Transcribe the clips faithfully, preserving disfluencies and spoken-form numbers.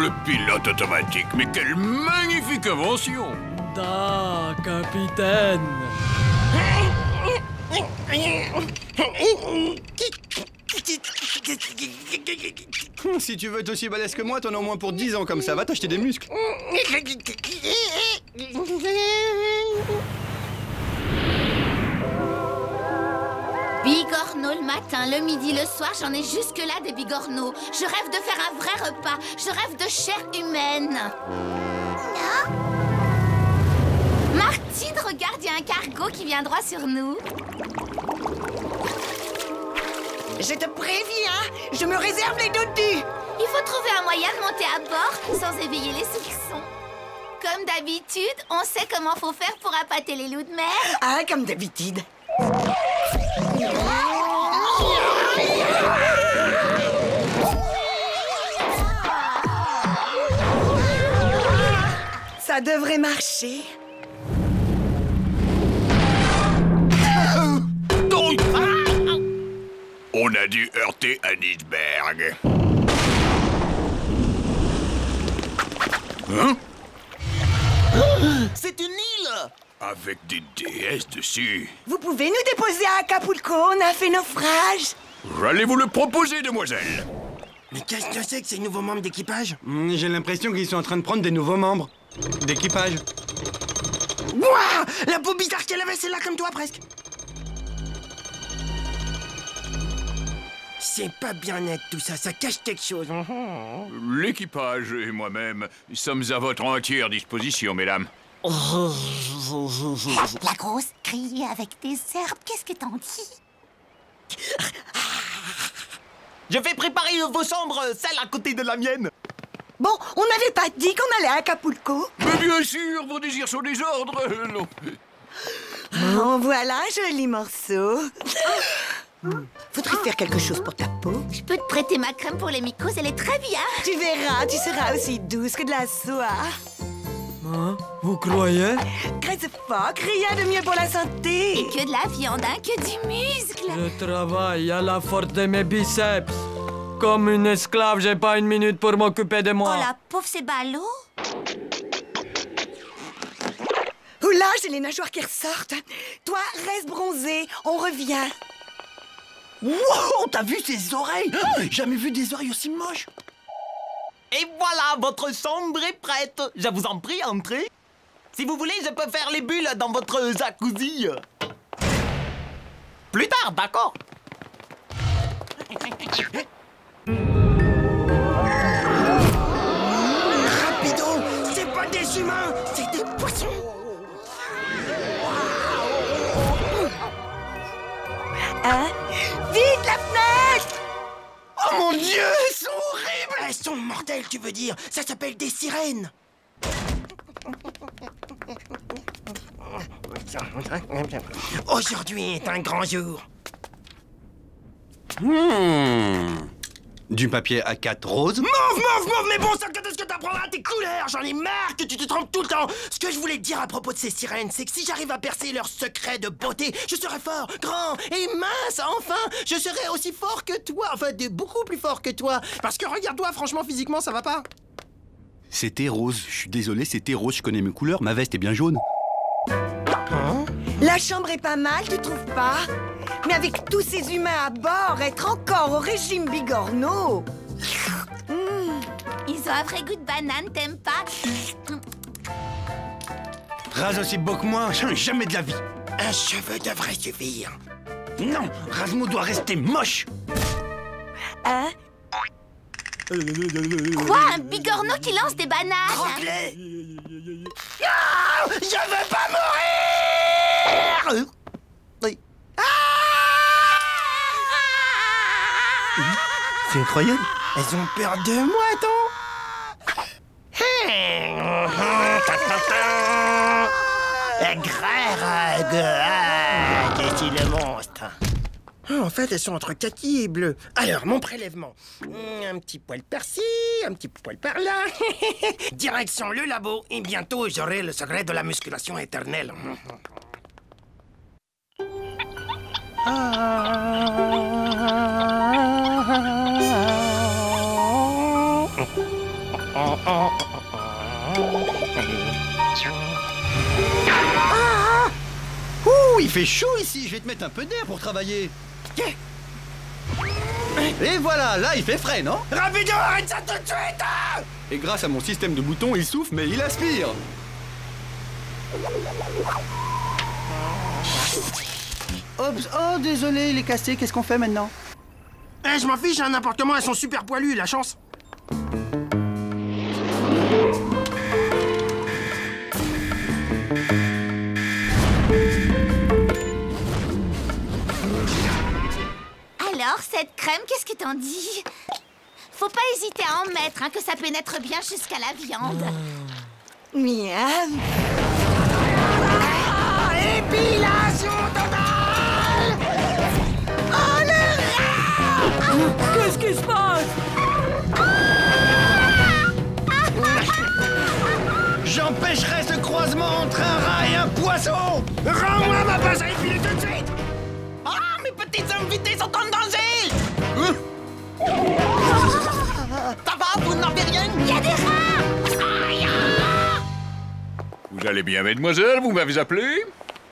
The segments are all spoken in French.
le pilote automatique. Mais quelle magnifique invention! Da, capitaine. Si tu veux être aussi balèze que moi, t'en as au moins pour dix ans comme ça. Va t'acheter des muscles. Bigorneau le matin, le midi, le soir, j'en ai jusque-là des bigorneaux. Je rêve de faire un vrai repas. Je rêve de chair humaine. Non. Martine, regarde, il y a un cargo qui vient droit sur nous. Je te préviens, je me réserve les dodus. Il faut trouver un moyen de monter à bord sans éveiller les soupçons. Comme d'habitude, on sait comment faut faire pour appâter les loups de mer. Ah, comme d'habitude. Ça devrait marcher. On a dû heurter un iceberg. Hein? C'est une île! Avec des déesses dessus. Vous pouvez nous déposer à Acapulco, on a fait naufrage. J'allais vous le proposer, demoiselle. Mais qu'est-ce que c'est que ces nouveaux membres d'équipage? Mmh, J'ai l'impression qu'ils sont en train de prendre des nouveaux membres d'équipage. Ouah! La peau bizarre qu'elle avait, c'est là comme toi, presque. C'est pas bien net tout ça, ça cache quelque chose. L'équipage et moi-même sommes à votre entière disposition, mesdames. La grosse criée avec des herbes, qu'est-ce que t'en dis? Je vais préparer vos chambres, celle à côté de la mienne. Bon, on n'avait pas dit qu'on allait à Acapulco. Mais bien sûr, vos désirs sont des ordres. euh, non. Oh, voilà un joli morceau. Faudrait faire quelque chose pour ta peau. Je peux te prêter ma crème pour les mycoses, elle est très bien. Tu verras, tu seras aussi douce que de la soie. Hein? Vous croyez? Graisse phoque, rien de mieux pour la santé. Et que de la viande, hein, que du muscle. Je travaille à la force de mes biceps. Comme une esclave, j'ai pas une minute pour m'occuper de moi. Oh la pauvre, c'est ballot. Oula, j'ai les nageoires qui ressortent. Toi, reste bronzé, on revient. Wow, t'as vu ses oreilles? Jamais vu des oreilles aussi moches. Et voilà, votre chambre est prête. Je vous en prie, entrez. Si vous voulez, je peux faire les bulles dans votre jacuzzi. Plus tard, d'accord? Rapido, c'est pas des humains, c'est des poissons. Hein? Vite, la fenêtre! Oh mon Dieu, elles sont horribles! Elles sont mortelles, tu veux dire? Ça s'appelle des sirènes. Aujourd'hui est un grand jour. Hmm. Du papier A quatre rose. Mauve, mauve, mauve, mais bon, ça, quand est-ce que t'apprendras tes couleurs? J'en ai marre que tu te trompes tout le temps. Ce que je voulais te dire à propos de ces sirènes, c'est que si j'arrive à percer leur secret de beauté, je serai fort, grand et mince, enfin. Je serai aussi fort que toi, enfin, de beaucoup plus fort que toi. Parce que regarde-toi, franchement, physiquement, ça va pas. C'était rose. Je suis désolé, c'était rose. Je connais mes couleurs. Ma veste est bien jaune. Hein? La chambre est pas mal, tu trouves pas? Mais avec tous ces humains à bord, être encore au régime bigorneau. Mmh. Ils ont un vrai goût de banane, t'aimes pas? Rase aussi beau que moi, jamais de la vie. Un cheveu devrait suffire. Non, Razmo doit rester moche. Hein? Quoi? Un bigorneau qui lance des bananes? Croque-les. Ah, je veux pas mourir. Oui. C'est incroyable. Elles ont peur de moi, attends. Qu'est-ce le monstre? Ah, en fait, elles sont entre kaki et bleu. Alors, mon prélèvement. Un petit poil par-ci, un petit poil par-là. Direction le labo, et bientôt j'aurai le secret de la musculation éternelle. Ouh, il fait chaud ici, je vais te mettre un peu d'air pour travailler. Et voilà, là il fait frais, non? Rapido, arrête ça tout de suite! Et grâce à mon système de boutons, il souffle, mais il aspire. Oups, oh désolé, il est cassé, qu'est-ce qu'on fait maintenant? Eh, je m'en fiche, hein, n'importe comment, elles sont super poilues, la chance. Alors, cette crème, qu'est-ce que t'en dis? Faut pas hésiter à en mettre, hein, que ça pénètre bien jusqu'à la viande. Miam. Épilation totale! Oh, le rat! Qu'est-ce qui se passe? J'empêcherai ce croisement entre un rat et un poisson. Rends-moi ma base à épiler tout de suite! Ah, mes petites invités sont en danger! Hein? Ça va, vous n'avez rien? Il y a des rats! Vous allez bien, mademoiselle? Vous m'avez appelé?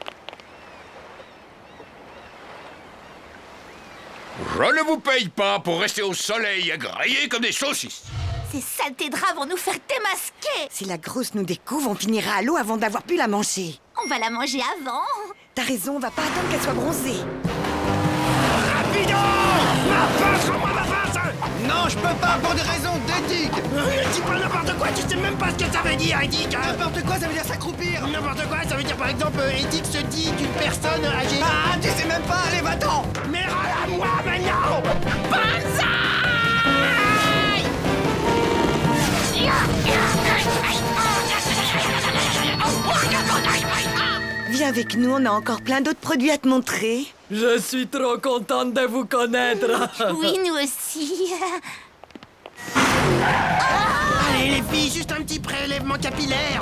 Je ne vous paye pas pour rester au soleil à griller comme des saucisses. Ces saletés de rats vont nous faire démasquer! Si la grosse nous découvre, on finira à l'eau avant d'avoir pu la manger. On va la manger avant. T'as raison, on va pas attendre qu'elle soit bronzée. Rapido! Ma face, rends-moi ma face! Non, je peux pas pour des raisons d'éthique. Ne dis pas n'importe quoi, tu sais même pas ce que ça veut dire, éthique! Hein? N'importe quoi, ça veut dire s'accroupir. N'importe quoi, ça veut dire par exemple, euh, éthique se dit d'une personne âgée. Ah, tu sais même pas, allez, va-t'en. Mais rends-la-moi maintenant! Banzai! Viens avec nous, on a encore plein d'autres produits à te montrer. Je suis trop contente de vous connaître. Oui, nous aussi. Allez les filles, juste un petit prélèvement capillaire.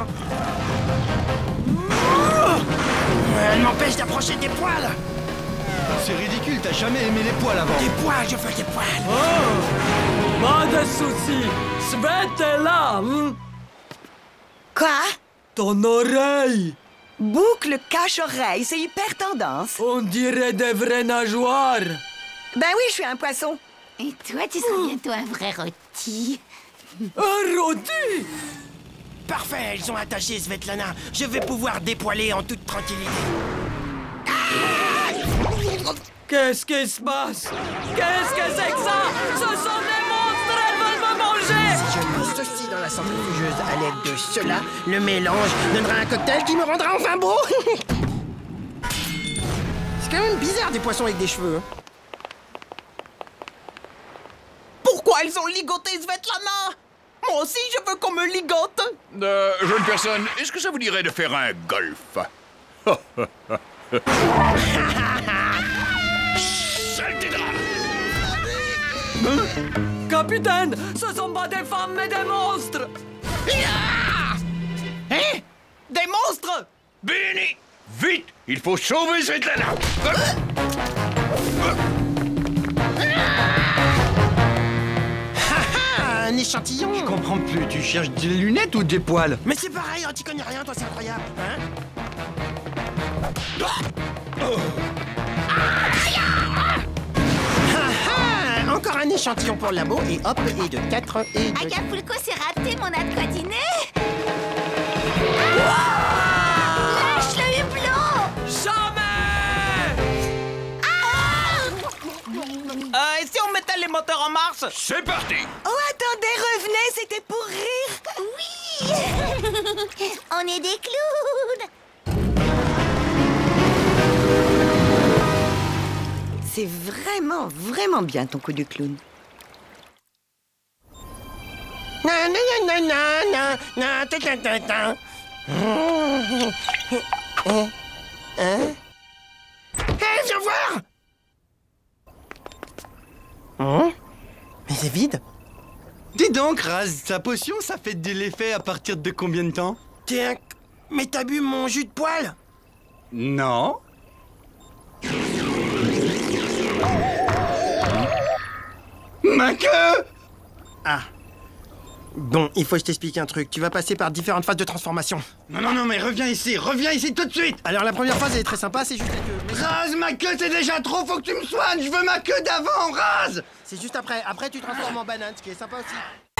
Elle m'empêche d'approcher des poils. C'est ridicule, t'as jamais aimé les poils avant. Des poils, je veux des poils. Oh, pas de soucis. Svet est là. Hein? Quoi? Ton oreille. Boucle cache-oreille, c'est hyper tendance. On dirait des vraies nageoires. Ben oui, je suis un poisson. Et toi, tu seras bientôt un vrai rôti. Un rôti. Parfait, elles sont attachées, Svetlana. Je vais pouvoir dépoiler en toute tranquillité. Qu'est-ce qui se passe? Qu'est-ce que c'est que ça? Ce sont des monstres, elles veulent me manger! Si je mets ceci dans la centrifugeuse à l'aide de cela, le mélange donnera un cocktail qui me rendra enfin beau. C'est quand même bizarre des poissons avec des cheveux. Hein. Pourquoi ils ont ligoté Svetlana? Moi aussi, je veux qu'on me ligote! Euh, jeune personne, est-ce que ça vous dirait de faire un golf? Saleté de rat! Capitaine, ce sont pas des femmes mais des monstres! Hein? Des monstres! Benny! Vite! Il faut sauver Svetlana! Un échantillon. Je comprends plus, tu cherches des lunettes ou des poils? Mais c'est pareil, hein, tu connais rien, toi, c'est incroyable. Hein? Ah, ah, encore un échantillon pour le labo, et hop, et de quatre, et de... Acapulco, c'est raté, mon a de quoi dîner. Lâche le hublot! Jamais! Euh, et si on mettait les moteurs en marche? C'est parti! Oh, attendez, revenez, c'était pour rire. Oui! On est des clowns! C'est vraiment, vraiment bien ton coup de clown. Na, na, na, na, na, na, ta, ta, ta, ta. Hein? Hein? Hé, viens voir! Hein? Mais c'est vide. Dis donc, Raz, ta potion, ça fait de l'effet à partir de combien de temps? Tiens, mais t'as bu mon jus de poil? Non. Ma queue! Ah. Bon, il faut que je t'explique un truc. Tu vas passer par différentes phases de transformation. Non, non, non, mais reviens ici, reviens ici tout de suite. Alors la première phase, elle est très sympa, c'est juste la queue. Mais Rase, ma queue, c'est déjà trop, faut que tu me soignes. Je veux ma queue d'avant, rase. c'est juste après. Après, tu transformes en banane, ce qui est sympa aussi.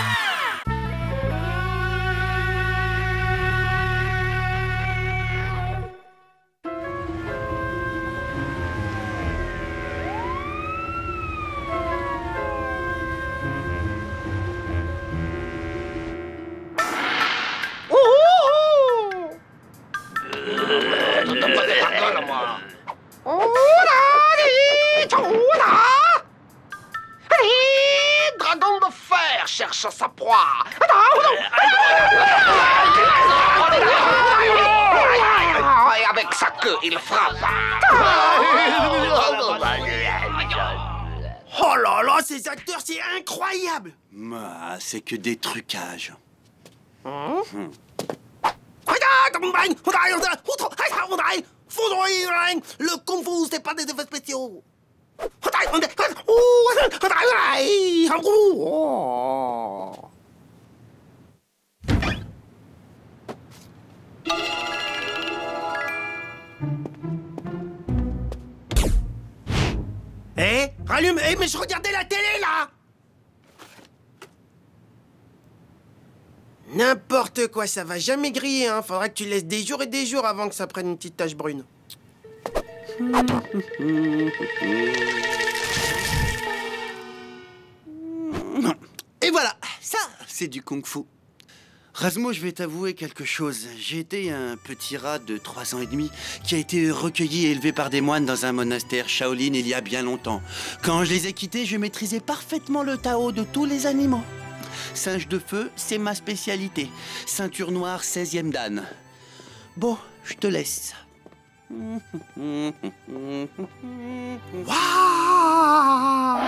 Dragon de fer cherche sa proie. Et avec sa queue, il frappe. Oh là là, ces acteurs, c'est incroyable. Ah, c'est que des trucages. Le Kung Fu, c'est pas des effets spéciaux. Eh, rallume. Eh, mais je regardais la télé, là. N'importe quoi, ça va jamais griller, hein. Faudra que tu laisses des jours et des jours avant que ça prenne une petite tache brune. Et voilà, ça, c'est du kung-fu. Razmo, je vais t'avouer quelque chose. J'ai été un petit rat de trois ans et demi qui a été recueilli et élevé par des moines dans un monastère Shaolin il y a bien longtemps. Quand je les ai quittés, je maîtrisais parfaitement le Tao de tous les animaux. Singe de feu, c'est ma spécialité. Ceinture noire, seizième dan. Bon, je te laisse. Waouh!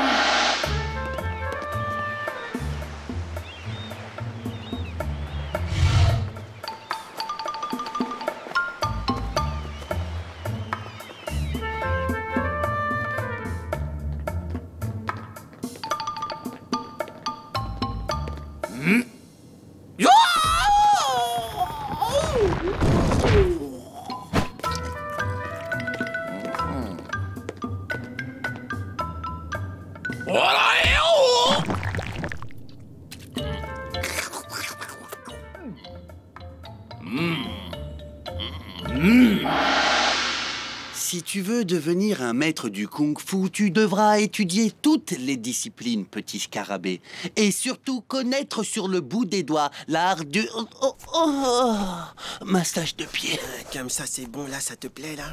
Si tu veux devenir un maître du kung-fu, tu devras étudier toutes les disciplines, petit scarabée. Et surtout connaître sur le bout des doigts l'art du... Oh, oh, oh, massage de pied. Comme ça, c'est bon, là, ça te plaît, là?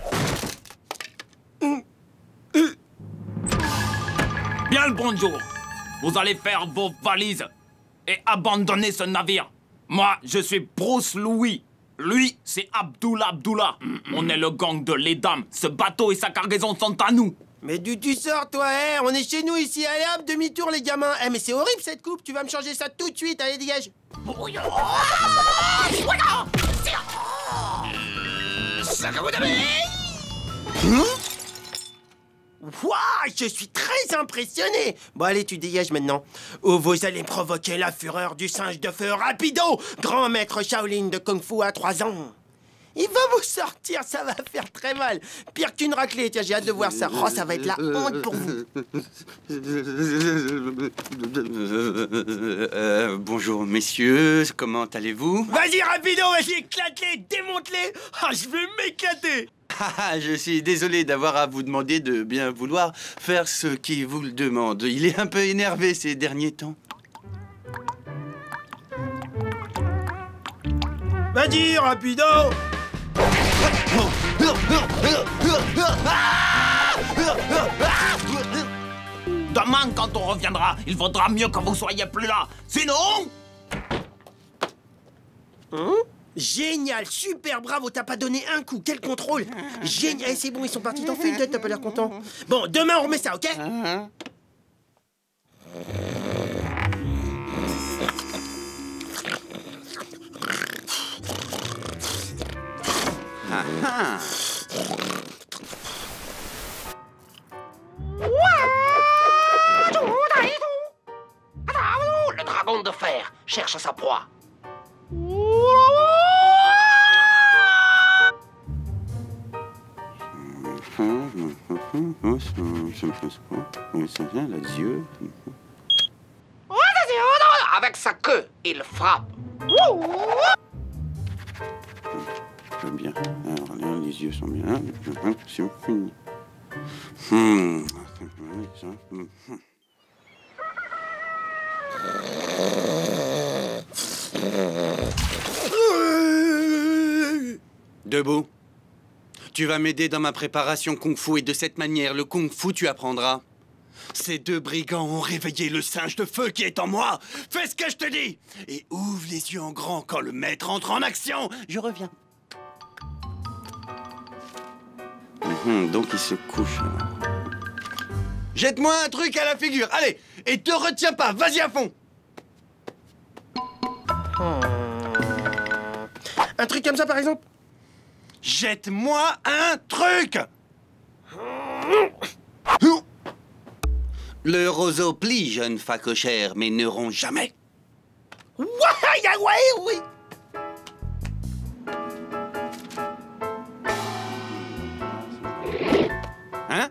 Bien le bonjour. Vous allez faire vos valises et abandonner ce navire. Moi, je suis Bruce Louis. Lui, c'est Abdullah Abdullah. On est le gang de les dames. Ce bateau et sa cargaison sont à nous. Mais d'où tu sors, toi, hein? On est chez nous, ici. Allez, hop, demi-tour, les gamins. Eh, mais c'est horrible, cette coupe. Tu vas me changer ça tout de suite. Allez, dégage. Waouh, je suis très impressionné. Bon, allez, tu dégages maintenant. Ou vous allez provoquer la fureur du singe de feu Rapido, grand maître Shaolin de Kung Fu à trois ans. Il va vous sortir, ça va faire très mal. Pire qu'une raclée, tiens, j'ai hâte de voir ça. Oh, ça va être la honte pour vous. Euh, bonjour, messieurs. Comment allez-vous? Vas-y, Rapido, vas-y, éclate-les, démonte-les. Ah, je vais m'éclater. Ah, je suis désolé d'avoir à vous demander de bien vouloir faire ce qui vous le demande. Il est un peu énervé ces derniers temps. Vas-y, Rapido. Demain, quand on reviendra, il vaudra mieux que vous soyez plus là. Sinon... Hein? Génial, super, bravo, t'as pas donné un coup, quel contrôle. Génial, c'est bon, ils sont partis, t'en fais une tête, t'as pas l'air content. Bon, demain on remet ça, ok? Le dragon de fer cherche sa proie. Les yeux. Avec sa queue, il frappe. J'aime bien. Alors là, les yeux sont bien. C'est fini. Hmm. Debout. Tu vas m'aider dans ma préparation kung-fu et de cette manière, le kung-fu, tu apprendras. Ces deux brigands ont réveillé le singe de feu qui est en moi. Fais ce que je te dis et ouvre les yeux en grand quand le maître entre en action. Je reviens. Mmh, donc il se couche. Jette-moi un truc à la figure, allez. Et te retiens pas, vas-y à fond. Hmm. Un truc comme ça, par exemple? Jette-moi un truc. Le roseau plie, jeune facochère, mais ne rompt jamais. Ouais, ouais, oui. Hein?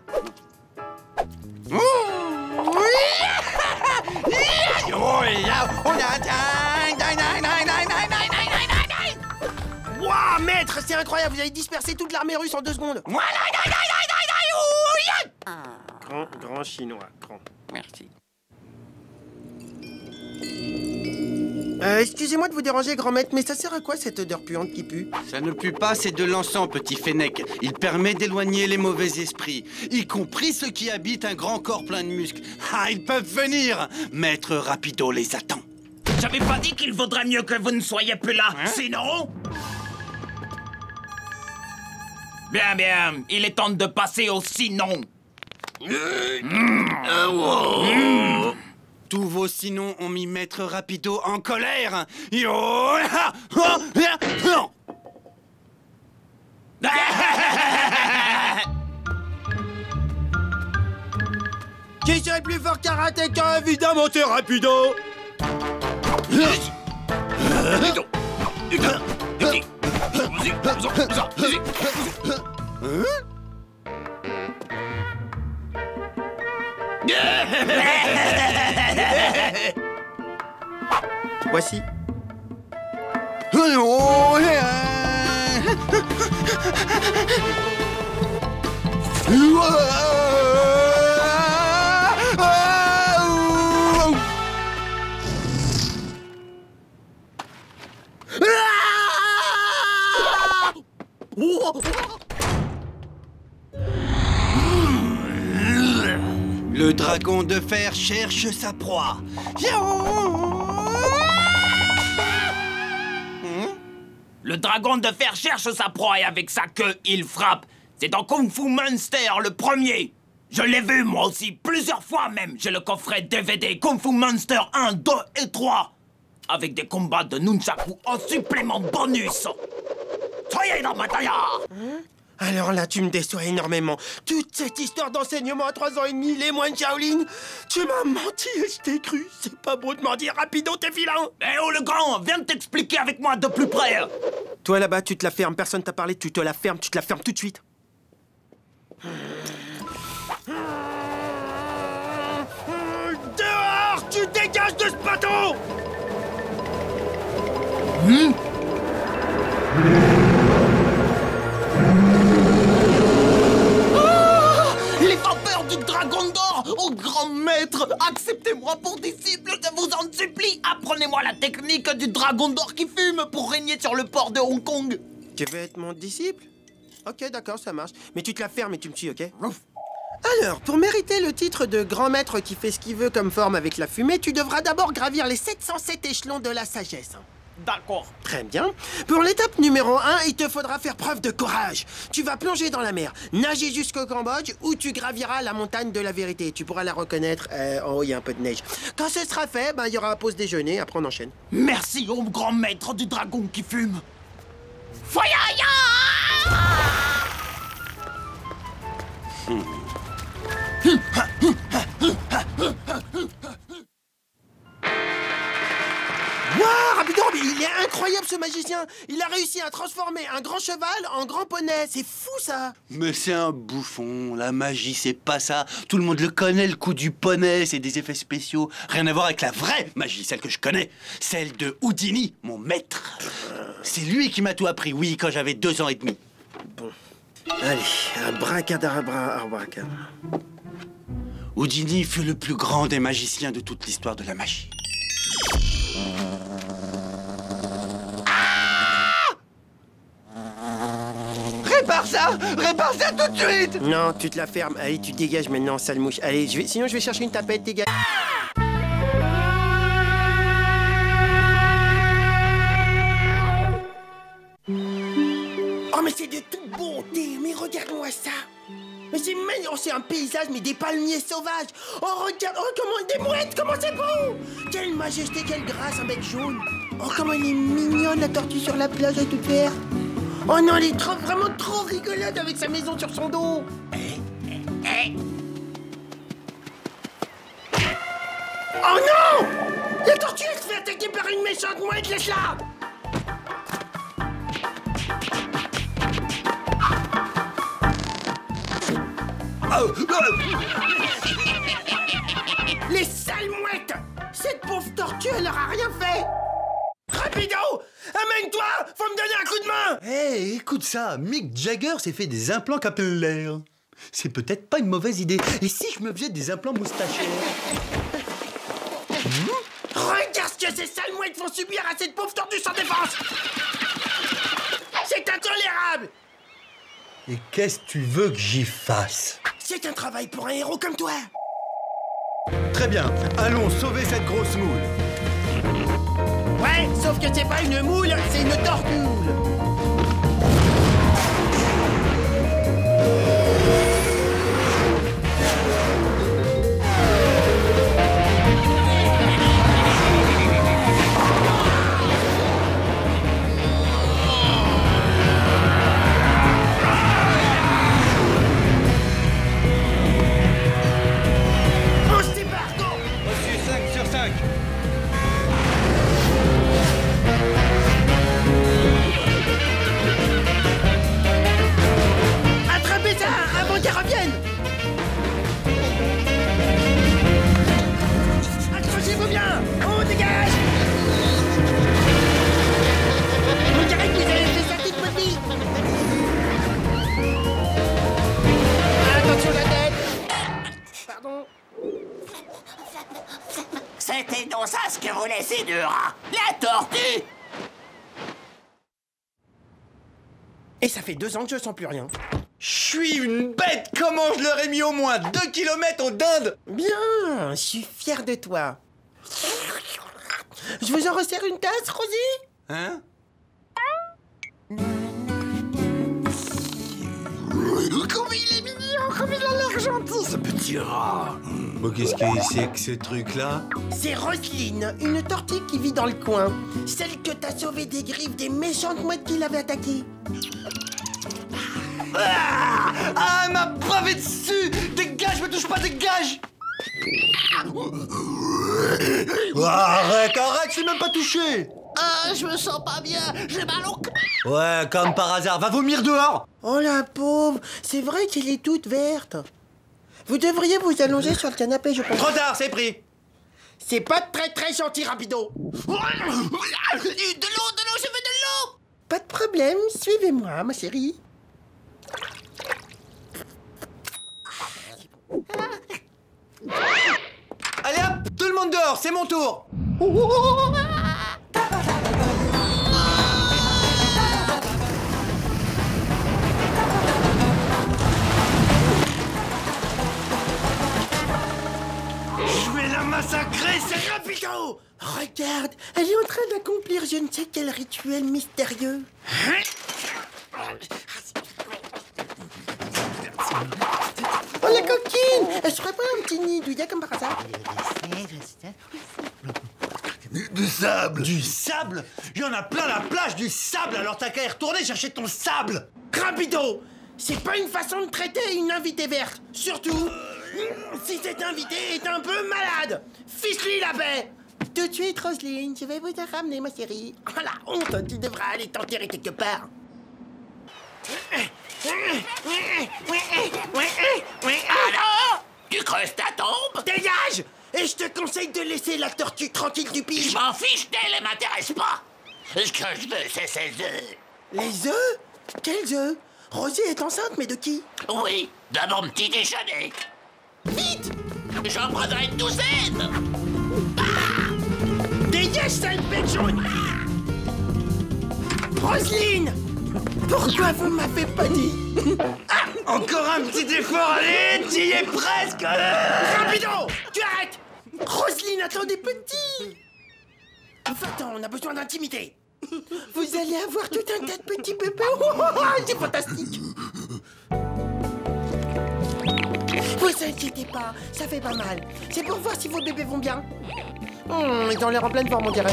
Waouh, maître, c'est incroyable, vous avez dispersé toute l'armée russe en deux secondes. Grand, grand chinois, grand. Merci. Euh, excusez-moi de vous déranger, grand maître, mais ça sert à quoi cette odeur puante qui pue? Ça ne pue pas, c'est de l'encens, petit fennec. Il permet d'éloigner les mauvais esprits, y compris ceux qui habitent un grand corps plein de muscles. Ah, ils peuvent venir. Maître Rapido les attend. J'avais pas dit qu'il vaudrait mieux que vous ne soyez plus là, Hein? sinon... Bien, bien, il est temps de passer au sinon. Tous vos sinons ont mis Maître Rapido en colère. Yo, ah, ah, ah, non. Qui serait plus fort karatéka? Évidemment, c'est Rapido. Voici. Le dragon de fer cherche sa proie. Le dragon de fer cherche sa proie et avec sa queue, il frappe. C'est dans Kung Fu Monster, le premier. Je l'ai vu, moi aussi, plusieurs fois même. J'ai le coffret D V D Kung Fu Monster un, deux et trois. Avec des combats de nunchaku en supplément bonus. Soyez dans ma taille. Alors là, tu me déçois énormément. Toute cette histoire d'enseignement à trois ans et demi, les moines Shaolin, tu m'as menti et je t'ai cru. C'est pas beau de mentir, Rapido, t'es vilain. Eh oh, le grand, viens de t'expliquer avec moi de plus près. Toi là-bas, tu te la fermes, personne t'a parlé, tu te la fermes, tu te la fermes tout de suite. Dehors, tu dégages de ce bateau. Hmm? Les vapeurs du dragon d'or, ô grand maître, acceptez-moi pour disciple, je vous en supplie. Apprenez-moi la technique du dragon d'or qui fume pour régner sur le port de Hong Kong. Tu veux être mon disciple? Ok, d'accord, ça marche. Mais tu te la fermes et tu me suis, ok? Alors, pour mériter le titre de grand maître qui fait ce qu'il veut comme forme avec la fumée, tu devras d'abord gravir les sept cent sept échelons de la sagesse. D'accord. Très bien. Pour l'étape numéro un, il te faudra faire preuve de courage. Tu vas plonger dans la mer, nager jusqu'au Cambodge, où tu graviras la montagne de la vérité. Tu pourras la reconnaître. Euh, en haut, il y a un peu de neige. Quand ce sera fait, ben, il y aura la pause déjeuner. Après, on enchaîne. Merci au grand maître du dragon qui fume. Foyaya! Wow! Mais il est incroyable ce magicien. Il a réussi à transformer un grand cheval en grand poney. C'est fou ça. Mais c'est un bouffon, la magie c'est pas ça. Tout le monde le connaît, le coup du poney, c'est des effets spéciaux. Rien à voir avec la vraie magie, celle que je connais. Celle de Houdini, mon maître. C'est lui qui m'a tout appris, oui, quand j'avais deux ans et demi. Bon. Allez, abracadabra, abracadabra. Houdini fut le plus grand des magiciens de toute l'histoire de la magie. Répare ça! Répare ça tout de suite! Non, tu te la fermes. Allez, tu dégages maintenant, sale mouche. Allez, je vais... sinon je vais chercher une tapette, dégage. Oh, mais c'est de toute beauté! Mais regarde-moi ça! Mais c'est magnifique! Oh, c'est un paysage, mais des palmiers sauvages! Oh, regarde! Oh, comment... Des mouettes! Comment c'est beau! Quelle majesté, quelle grâce, un bec jaune! Oh, comment elle est mignonne, la tortue sur la plage, elle est toute verte! Oh non, elle est trop, vraiment trop rigolote avec sa maison sur son dos. Oh non! La tortue, elle se fait attaquer par une méchante mouette, laisse-la! Oh. Les sales mouettes! Cette pauvre tortue, elle leur a rien fait! Rapido! Amène-toi! Faut me donner un coup de main! Hé, hey, écoute ça, Mick Jagger s'est fait des implants capillaires. C'est peut-être pas une mauvaise idée. Et si je me faisais des implants moustachiers? mmh? Regarde ce que ces sales mouettes font subir à cette pauvre tortue sans défense! C'est intolérable! Et qu'est-ce que tu veux que j'y fasse? C'est un travail pour un héros comme toi! Très bien, allons sauver cette grosse moule. Ouais, sauf que c'est pas une moule, c'est une tortue. On se débarque, go! Reçu cinq sur cinq. Attrapez ça avant qu'elle revienne! Accrochez-vous bien! On dégage! On dirait que vous avez fait sortir de votre vie! Attention la tête! Pardon? C'était donc ça ce que voulait ces deux rats. La tortue! Et ça fait deux ans que je sens plus rien. Je suis une bête! Comment je leur ai mis au moins deux kilomètres aux dindes? Bien, je suis fier de toi. Je vous en resserre une tasse, Rosie? Hein? Comme il est mignon, comme il a l'air gentil, ce petit rat. Bon, qu'est-ce que c'est que ce truc-là? C'est Roselyne, une tortue qui vit dans le coin. Celle que t'as sauvée des griffes des méchantes mouettes qui l'avaient attaquée. Ah, ah, elle m'a bravé dessus! Dégage, me touche pas, dégage! Arrête, arrête, je l'ai même pas touché! Ah, je me sens pas bien, j'ai mal au cœur. Ouais, comme par hasard, va vomir dehors! Oh la pauvre, c'est vrai qu'elle est toute verte. Vous devriez vous allonger sur le canapé, je pense. Trop tard, c'est pris! C'est pas très très gentil, Rapido. De l'eau, de l'eau, je veux de l'eau. Pas de problème, suivez-moi, ma chérie. Allez hop, tout le monde dehors, c'est mon tour! Je vais la massacrer, c'est Rapido. Regarde, elle est en train d'accomplir je ne sais quel rituel mystérieux. Oh la coquine! Elle serait pas un petit nid douillet comme par hasard? Du, du sable! Du sable? Il y en a plein la plage du sable, alors t'as qu'à y retourner chercher ton sable! Rapido! C'est pas une façon de traiter une invitée verte. Surtout, si cet invité est un peu malade. Fiche-lui la paix! Tout de suite, Roselyne, je vais vous ramener ma chérie. Oh la honte, tu devras aller t'enterrer quelque part. Alors, tu creuses ta tombe? Dégage! Et je te conseille de laisser la tortue tranquille du pige. Je m'en fiche d'elle, elle m'intéresse pas. Ce que je veux, c'est ses œufs. Les œufs? Quels œufs? Rosie est enceinte, mais de qui? Oui, de mon petit déjeuner. Vite! J'en prendrai une douzaine. Dégage, sale bête jaune! Roselyne! Pourquoi vous m'avez pas dit? Ah, encore un petit effort, allez, tu y es presque. Rapido! Tu arrêtes! Roselyne, attendez, petit! Va-t'en, on a besoin d'intimité. Vous allez avoir tout un tas de petits bébés. Oh, c'est fantastique. Vous inquiétez pas, ça fait pas mal. C'est pour voir si vos bébés vont bien. Hum, ils ont l'air en pleine forme, on dirait.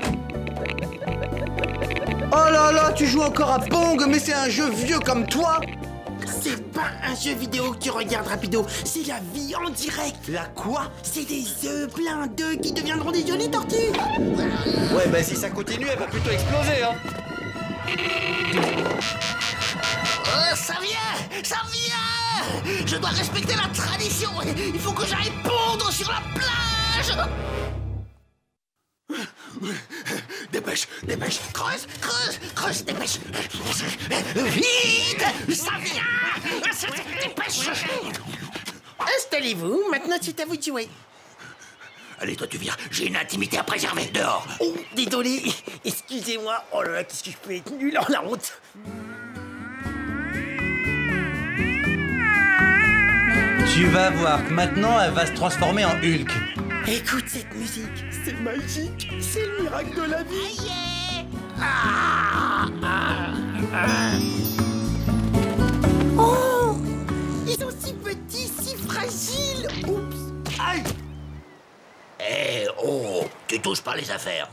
Oh là là, tu joues encore à Pong, mais c'est un jeu vieux comme toi. C'est pas un jeu vidéo que tu regardes, Rapido. C'est la vie en direct. La quoi? C'est des œufs pleins d'œufs qui deviendront des jolies tortues. Ouais, bah si ça continue, elle va plutôt exploser, hein. Oh, ça vient, ça vient. Je dois respecter la tradition. Il faut que j'aille pondre sur la plage. Dépêche, dépêche, creuse, creuse, creuse, dépêche. Vite, ça vient. Dépêche. Installez-vous, maintenant c'est à vous de jouer. Allez, toi, tu viens. J'ai une intimité à préserver dehors. Oh, désolé, excusez-moi. Oh là là, qu'est-ce que je peux être nul, en la honte. Tu vas voir que maintenant elle va se transformer en Hulk. Écoute cette musique, c'est magique, c'est le miracle de la vie. Ah, ah, ah. Oh, ils sont si petits, si fragiles. Oups. Aïe. Eh oh, tu touches pas les affaires.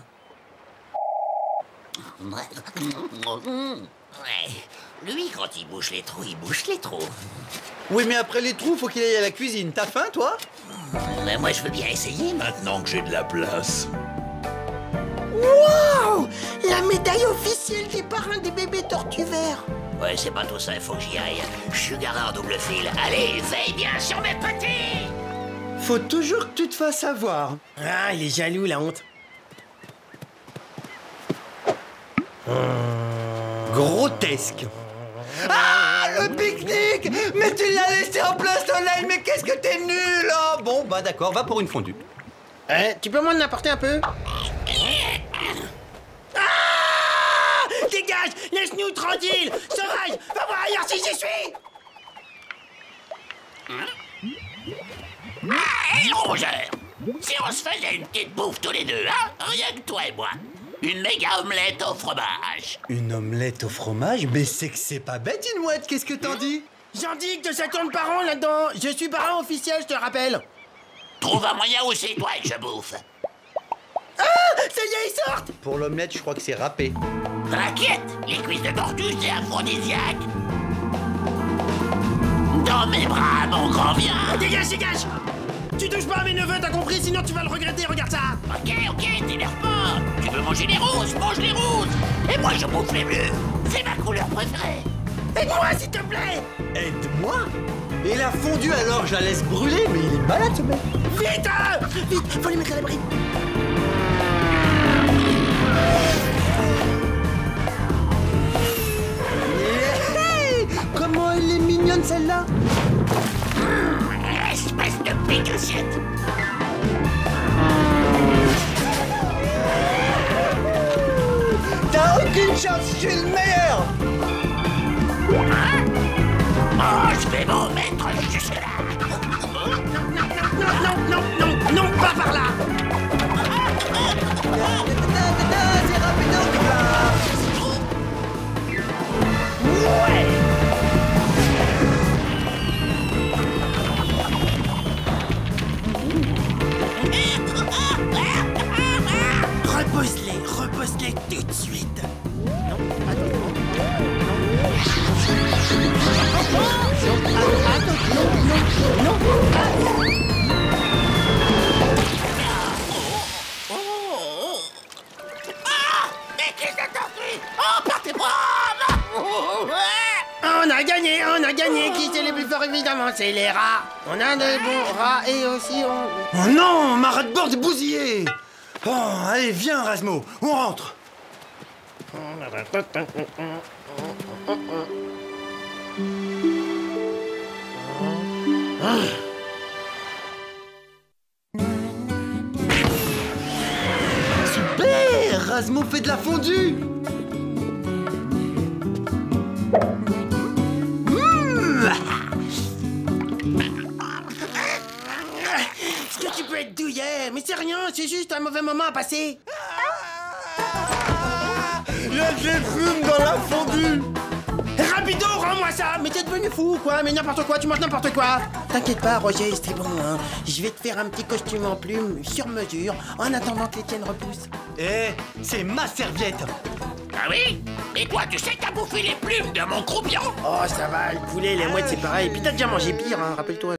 Ouais. Lui, quand il bouche les trous, il bouche les trous. Oui, mais après les trous, faut qu'il aille à la cuisine. T'as faim, toi? Mais moi, je veux bien essayer maintenant que j'ai de la place. Wow! La médaille officielle des parrains des bébés tortues verts. Ouais, c'est pas tout ça, il faut que j'y aille. Je suis garé en double fil. Allez, veille bien sur mes petits! Faut toujours que tu te fasses avoir. Ah, il est jaloux, la honte. Grotesque. Ah, le pique-nique! Mais tu l'as laissé en plein soleil, mais qu'est-ce que t'es nul, hein? Bon, bah d'accord, va pour une fondue. Hein, tu peux m'en apporter un peu? Ah! Dégage! Laisse-nous tranquille! Sauvage! Va voir ailleurs si j'y suis! Ah, hé, le rongeur! Si on se faisait une petite bouffe tous les deux, hein? Rien que toi et moi. Une méga omelette au fromage. Une omelette au fromage? Mais c'est que c'est pas bête, une mouette, qu'est-ce que t'en dis? J'en dis que ça tourne par an là-dedans. Je suis parrain officiel, je te rappelle. Trouve un moyen où c'est toi que je bouffe. Ah! Ça y est, ils sortent! Pour l'omelette, je crois que c'est râpé. T'inquiète, les cuisses de tortue, c'est aphrodisiaque. Dans mes bras, mon grand viens. Dégage, dégage! Tu touches pas à mes neveux, t'as compris? Sinon tu vas le regretter, regarde ça! Ok, ok, t'énerve pas. Tu veux manger les roses, mange les roses. Et moi, je bouffe les bleus. C'est ma couleur préférée. Aide-moi, s'il te plaît! Aide-moi? Et la fondue, alors, je la laisse brûler, mais il est malade, ce mec. Vite! hein Vite, faut les mettre à l'abri. Hey, comment elle est mignonne, celle-là! Espèce de pique-assiette. T'as aucune chance, je suis le meilleur! Hein? Oh, je vais m'en mettre jusque-là. Non, non, non, non, non, pas par là! C'est rapido! Ouais! Repose-les, repose-les tout de suite. Non, attends, non, non, non, non, non. gagné, on a gagné. Qui c'est les plus forts, évidemment? C'est les rats. On a des bons rats et aussi on... Oh non, ma rat de bord est bousillée. Bon, allez, viens, Razmo, on rentre. Super, Razmo fait de la fondue. Est-ce que tu peux être douillet? Mais c'est rien, c'est juste un mauvais moment à passer. Il y a de l'écume dans la fondue. Rapido, rends-moi ça. Mais t'es devenu fou, quoi. Mais n'importe quoi, tu manges n'importe quoi. T'inquiète pas, Roger, c'est bon, hein. Je vais te faire un petit costume en plume, sur mesure, en attendant que les tiennes repoussent. Eh, c'est ma serviette. Ah oui? Et quoi, tu sais que t'as bouffé les plumes de mon croupion? Oh, ça va, le poulet, les mouettes, c'est pareil. Puis t'as déjà mangé pire, hein, rappelle-toi.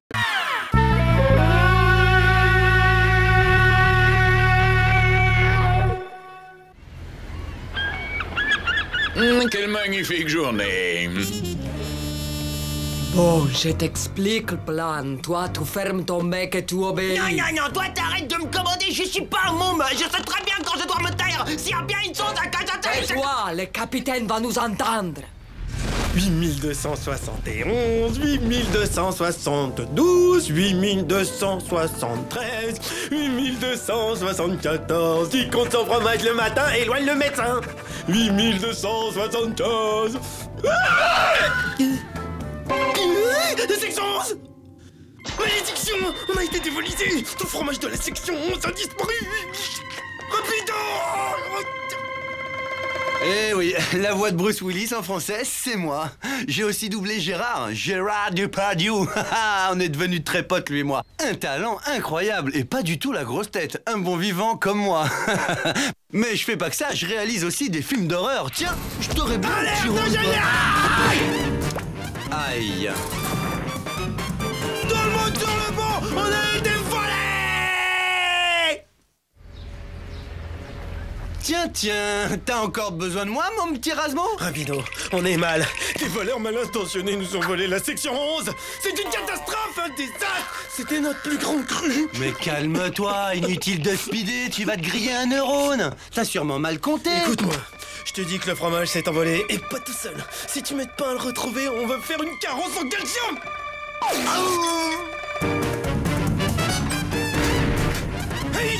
Hum, quelle magnifique journée. Bon, je t'explique le plan. Toi, tu fermes ton bec et tu obéis. Non, non, non, toi t'arrêtes de me commander, je suis pas un môme. Je sais très bien quand je dois me taire. S'il y a bien une chose à cacher... Et toi, le capitaine va nous entendre. huit mille deux cent soixante et onze, huit mille deux cent soixante-douze, huit mille deux cent soixante-treize, huit mille deux cent soixante-quatorze. Qui compte son fromage le matin éloigne le médecin. huit mille deux cent soixante-quinze. La section onze. Malédiction! On a été dévolisé. Tout le fromage de la section onze a disparu. Rapido! Eh oui, la voix de Bruce Willis en français, c'est moi. J'ai aussi doublé Gérard, Gérard Depardieu. On est devenus très potes, lui et moi. Un talent incroyable et pas du tout la grosse tête. Un bon vivant comme moi. Mais je fais pas que ça, je réalise aussi des films d'horreur. Tiens, je t'aurais bien... Alerte petit génial! Aïe. Tout le monde sur le banc! On a été volés! Tiens, tiens, t'as encore besoin de moi, mon petit Razmo? Rapido, on est mal. Des voleurs mal intentionnés nous ont volé la section onze. C'est une catastrophe, un désastre. C'était notre plus grande crue. Mais calme-toi, inutile de speeder, tu vas te griller un neurone. T'as sûrement mal compté. Écoute-moi, je te dis que le fromage s'est envolé et pas tout seul. Si tu m'aides pas à le retrouver, on va faire une carence en calcium. Hey!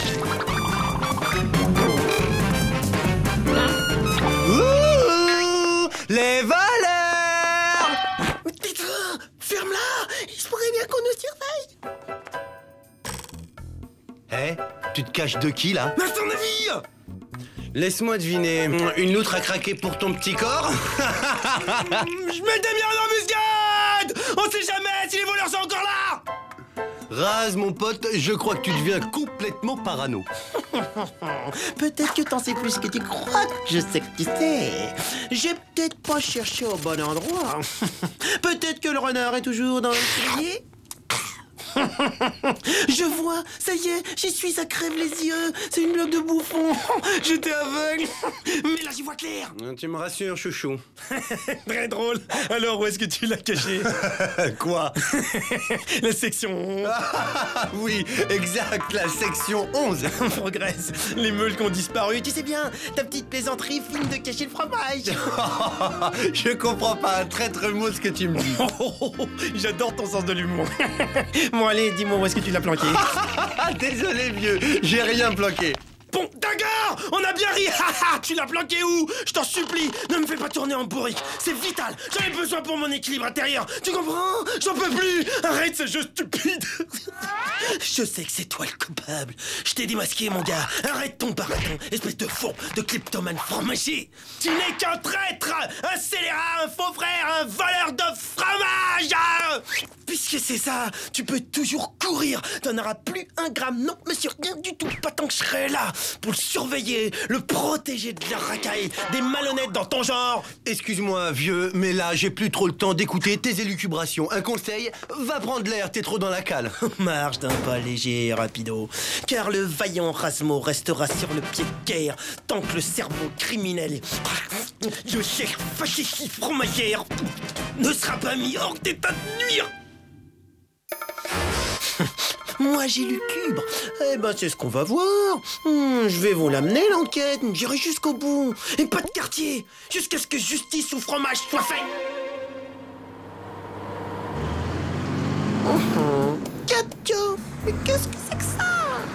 Ouh, les voleurs! Putain, ferme-la! Il se pourrait bien qu'on nous surveille. Eh, tu te caches de qui, là? Mais à ton avis? Laisse-moi deviner. Une loutre a craqué pour ton petit corps? Je mets des miens en embuscade! On sait jamais si les voleurs sont encore là! Raz, mon pote, je crois que tu deviens complètement parano. Peut-être que t'en sais plus que tu crois. Je sais que tu sais. J'ai peut-être pas cherché au bon endroit. Peut-être que le renard est toujours dans le cellier. Je vois, ça y est, j'y suis, ça crève les yeux. C'est une blague de bouffon. J'étais aveugle. Mais là, j'y vois clair. Tu me rassures, chouchou. Très drôle. Alors, où est-ce que tu l'as caché? Quoi? La section onze. Oui, exact, la section onze. On progresse. Les meules qui ont disparu. Tu sais bien, ta petite plaisanterie fine de cacher le fromage. Je comprends pas un traître mot ce que tu me dis. J'adore ton sens de l'humour. Bon, allez, dis-moi où est-ce que tu l'as planqué? Désolé, vieux, j'ai rien planqué. Bon, d'accord, on a bien ri. Tu l'as planqué où? Je t'en supplie, ne me fais pas tourner en bourrique. C'est vital, j'en ai besoin pour mon équilibre intérieur. Tu comprends? J'en peux plus. Arrête ce jeu stupide. Je sais que c'est toi le coupable. Je t'ai démasqué, mon gars. Arrête ton baratin, espèce de faux, de kleptomane fromager. Tu n'es qu'un traître, un scélérat, un faux frère, un voleur de fromage. puisque c'est ça, tu peux toujours courir. T'en auras plus un gramme. Non, monsieur, rien du tout. Pas tant que je serai là pour le surveiller, le protéger de la racaille, des malhonnêtes dans ton genre. Excuse-moi, vieux, mais là, j'ai plus trop le temps d'écouter tes élucubrations. Un conseil, va prendre l'air, t'es trop dans la cale. Marche d'un pas léger, rapido. Car le vaillant Rasmo restera sur le pied de guerre tant que le cerveau criminel, le chef fasciste fromagère, ne sera pas mis hors d'état de nuire. Moi, j'ai lucubre. Eh ben, c'est ce qu'on va voir. Hmm, je vais vous l'amener, l'enquête. J'irai jusqu'au bout. Et pas de quartier. Jusqu'à ce que justice ou fromage soit fait. Oh, Katio, mais qu'est-ce que c'est que ça?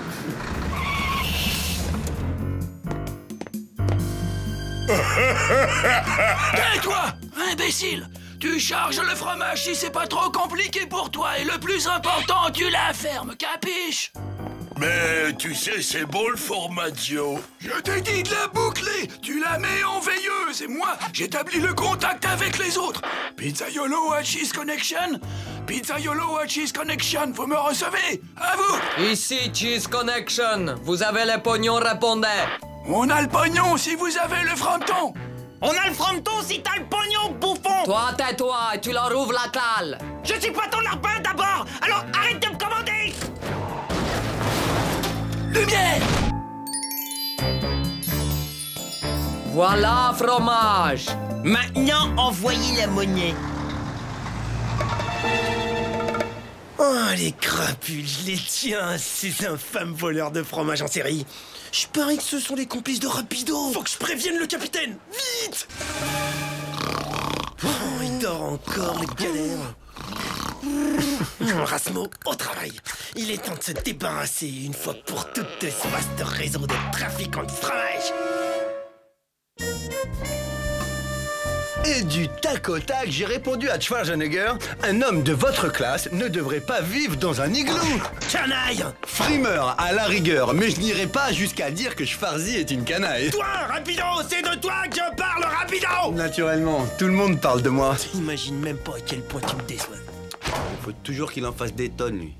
Tais-toi, imbécile! Tu charges le fromage si c'est pas trop compliqué pour toi, et le plus important, tu la fermes, capiche? Mais tu sais, c'est bon le formaggio. Je t'ai dit de la boucler. Tu la mets en veilleuse, et moi, j'établis le contact avec les autres. Pizzaiolo à Cheese Connection? Pizzaiolo à Cheese Connection, vous me recevez? À vous! Ici, Cheese Connection. Vous avez le pognon, répondez. On a le pognon si vous avez le fronton. On a le fronton si t'as le pognon, bouffon! Toi, tais-toi et tu leur ouvres la cale. Je suis pas ton larbin d'abord, alors arrête de me commander! Lumière! Voilà, fromage. Maintenant, envoyez la monnaie. Oh, les crapules, je les tiens, ces infâmes voleurs de fromage en série. Je parie que ce sont les complices de Rapido. Faut que je prévienne le capitaine. Vite! Oh, il dort encore, le galère. Rasmo, au travail. Il est temps de se débarrasser une fois pour toutes de ce vaste réseau de trafiquants de fromage. Et du tac au tac, j'ai répondu à Schwarzenegger, un homme de votre classe ne devrait pas vivre dans un igloo. Canaille! Frimeur, à la rigueur, mais je n'irai pas jusqu'à dire que Schwarzy est une canaille. Toi, Rapido, c'est de toi que je parle, Rapido! Naturellement, tout le monde parle de moi. T'imagines même pas à quel point tu me déçois. Il faut toujours qu'il en fasse des tonnes, lui.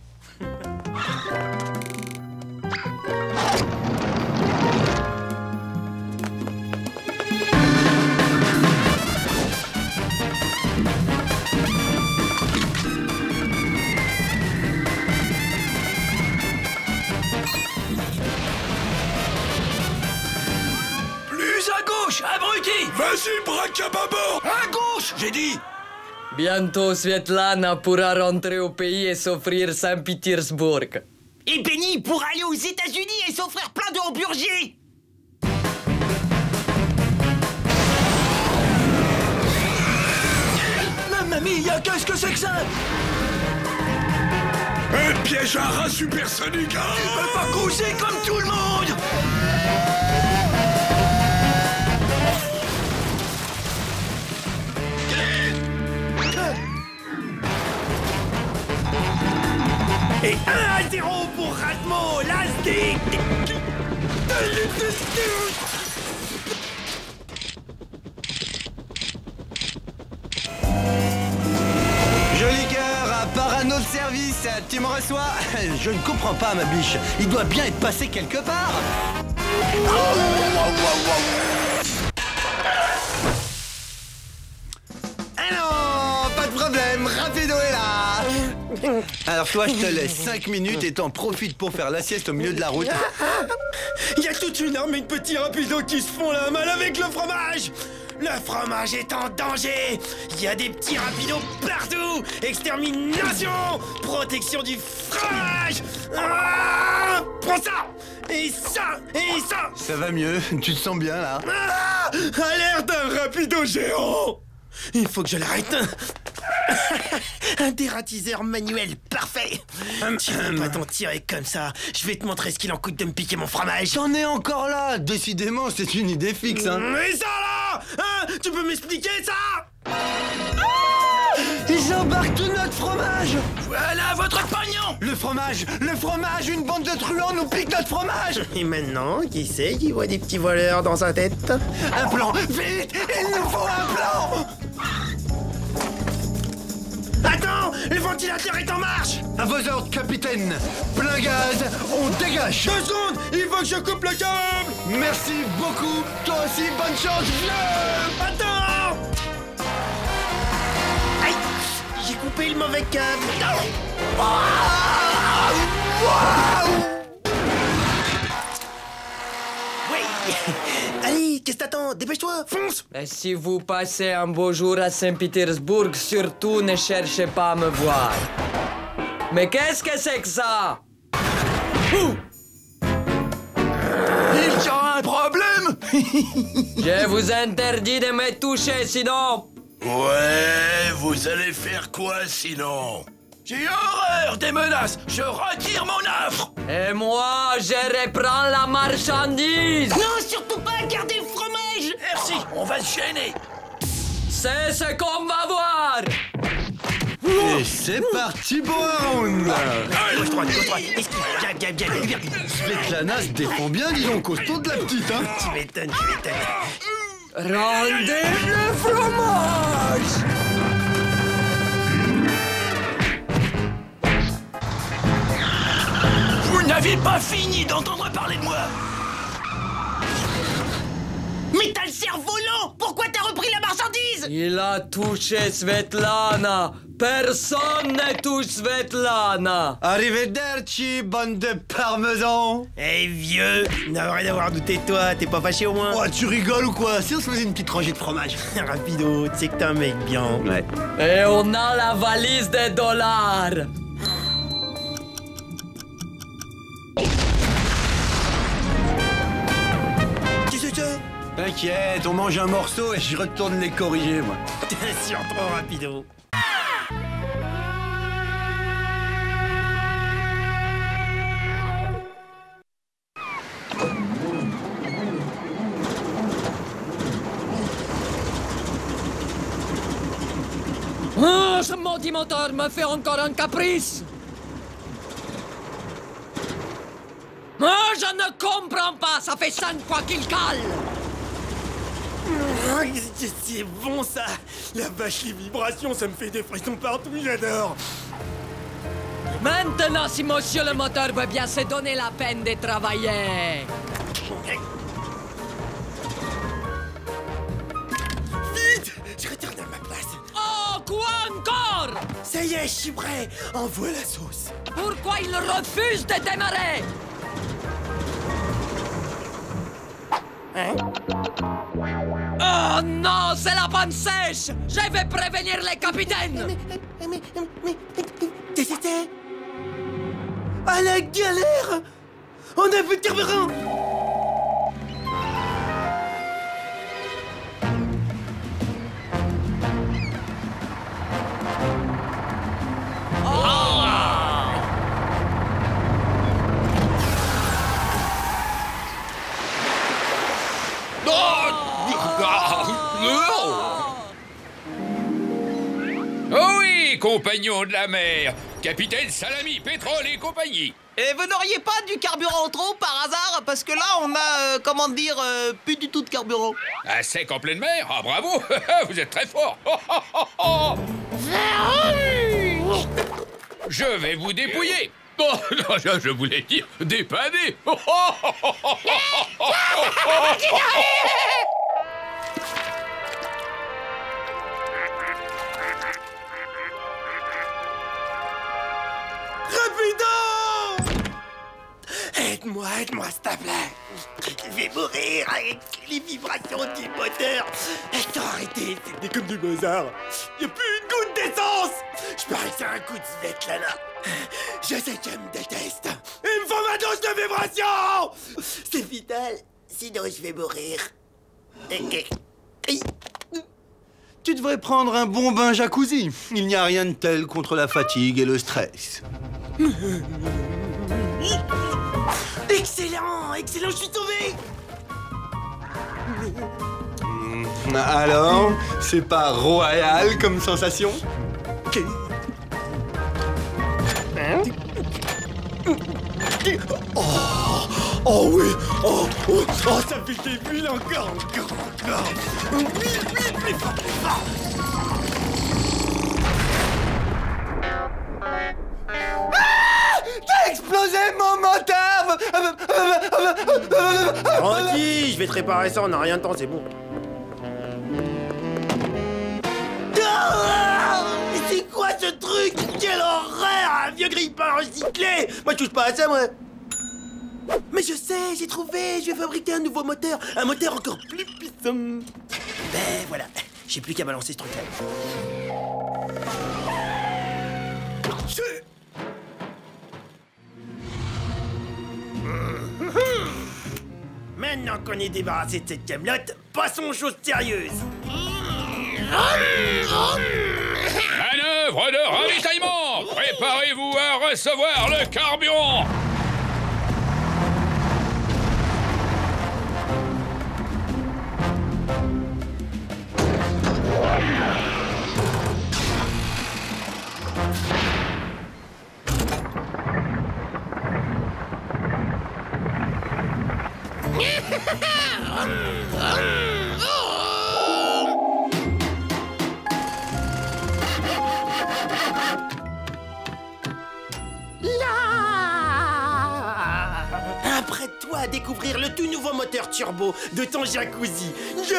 Abruti! Vas-y, braque à bâbord! À gauche, j'ai dit! Bientôt, Svetlana pourra rentrer au pays et s'offrir Saint-Pétersbourg. Et Benny pourra aller aux États-Unis et s'offrir plein de hamburgers! Mamma mia, qu'est-ce que c'est que ça? Un piège à rat supersonique! Ah, tu peux pas coucher comme tout le monde! Et un à zéro pour Rasmo, l'Astic. Joli cœur, à parano de service, tu me reçois? Je ne comprends pas, ma biche. Il doit bien être passé quelque part. Ah non, pas de problème, Rapido est là. Alors toi, je te laisse cinq minutes et t'en profites pour faire la sieste au milieu de la route. Il y a toute une armée de petits Rapidos qui se font la malle avec le fromage. Le fromage est en danger. Il y a des petits Rapidos partout. Extermination, protection du fromage. Ah, prends ça. Et ça, et ça. Ça va mieux, tu te sens bien là. Ah, alerte d'un Rapido géant. Il faut que je l'arrête. Un dératiseur manuel, parfait. Tu peux pas t'en tirer comme ça. Je vais te montrer ce qu'il en coûte de me piquer mon fromage. J'en ai encore là. Décidément, c'est une idée fixe, hein. Mais ça là, hein, tu peux m'expliquer ça? Ah, ils embarquent tout notre fromage. Voilà votre pognon. Le fromage, le fromage, une bande de truands nous pique notre fromage. Et maintenant, qui c'est qui voit des petits voleurs dans sa tête? Un plan, vite, il nous faut un plan. Attends, le ventilateur direct en marche! À vos ordres, capitaine. Plein gaz, on dégage. Deux secondes! Il faut que je coupe le câble! Merci beaucoup. Toi aussi, bonne chance, vieux. Attends! Aïe! J'ai coupé le mauvais câble. Oh! Oui! Allez, qu'est-ce que t'attends? Dépêche-toi, fonce! Et si vous passez un beau jour à Saint-Pétersbourg, surtout ne cherchez pas à me voir. Mais qu'est-ce que c'est que ça? Ouh! Il y a un problème. Je vous interdis de me toucher, sinon... Ouais, vous allez faire quoi sinon? J'ai horreur des menaces. Je retire mon offre. Et moi, je reprends la marchandise. Non, surtout pas, gardez le fromage. Merci, on va se gêner. C'est ce qu'on va voir. Et c'est parti pour un round. Gauche, droite, gauche, droite. Esquive, gab, gab, gab, gab. Svetlana se défend bien, dis donc, costaud de la petite, hein. Tu m'étonnes, tu m'étonnes. Rendez le fromage. Vous n'avez pas fini d'entendre parler de moi. Mais t'as le cerveau lent. Pourquoi t'as repris la marchandise? Il a touché Svetlana. Personne ne touche Svetlana. Arrivederci, bande de parmesans. Eh hey, vieux, n'a rien à voir douté de toi, t'es pas fâché au moins? Oh, tu rigoles ou quoi? Si on se faisait une petite rangée de fromage. Rapido, tu sais que t'es un mec bien. Ouais. Et on a la valise des dollars. Qu'est-ce que c'est? T'inquiète, on mange un morceau et je retourne les corriger, moi. T'es sûr trop rapido. Oh, ce maudit moteur me fait encore un caprice. Oh, je ne comprends pas. Ça fait cinq fois qu'il cale. C'est bon ça. La vache, les vibrations, ça me fait des frissons partout, j'adore. Maintenant, si monsieur le moteur veut bien se donner la peine de travailler. Vite, je retourne à ma place. Oh, quoi encore? Ça y est, je suis prêt. Envoie la sauce. Pourquoi il refuse de démarrer? Hein? Oh non, c'est la panne sèche. Je vais prévenir les capitaines. Mais, mais, mais, mais, qu'est-ce que c'était? Ah la galère! On a plus de carburant! Oh oui, compagnons de la mer, capitaine Salami, pétrole et compagnie. Et vous n'auriez pas du carburant trop par hasard? Parce que là, on a, euh, comment dire, euh, plus du tout de carburant. À sec en pleine mer? Ah bravo, vous êtes très fort. Je vais vous dépouiller. Oh, non, je, je voulais dire dépanner. Rapido! Aide-moi, aide-moi, s'il te plaît. Je vais mourir avec les vibrations du moteur. Attends, arrêtez, c'était comme du Mozart. Y'a plus une goutte d'essence. Je parie que c'est un coup de Svetlana. Je sais qu'elle me déteste. Il me faut ma dose de vibrations. C'est vital, sinon je vais mourir. Tu devrais prendre un bon bain jacuzzi. Il n'y a rien de tel contre la fatigue et le stress. Excellent, excellent, je suis sauvé. Alors, c'est pas royal comme sensation? Oh, oh oui, oh, oh, oh, ça fait des bulles encore, encore, encore. Oui, oui, plus fort, plus fort. Tranquille, je vais te réparer ça en un rien de temps, c'est bon. Ah, c'est quoi ce truc? Quelle horreur! Un vieux grille-pain recyclé! Moi, je touche pas à ça, moi. Mais je sais, j'ai trouvé, je vais fabriquer un nouveau moteur. Un moteur encore plus puissant. Ben voilà, j'ai plus qu'à balancer ce truc-là. Maintenant qu'on est débarrassé de cette camelote, passons aux choses sérieuses. Manœuvre de ravitaillement! Préparez-vous à recevoir le carburant! Apprête-toi à découvrir le tout nouveau moteur turbo de ton jacuzzi. Je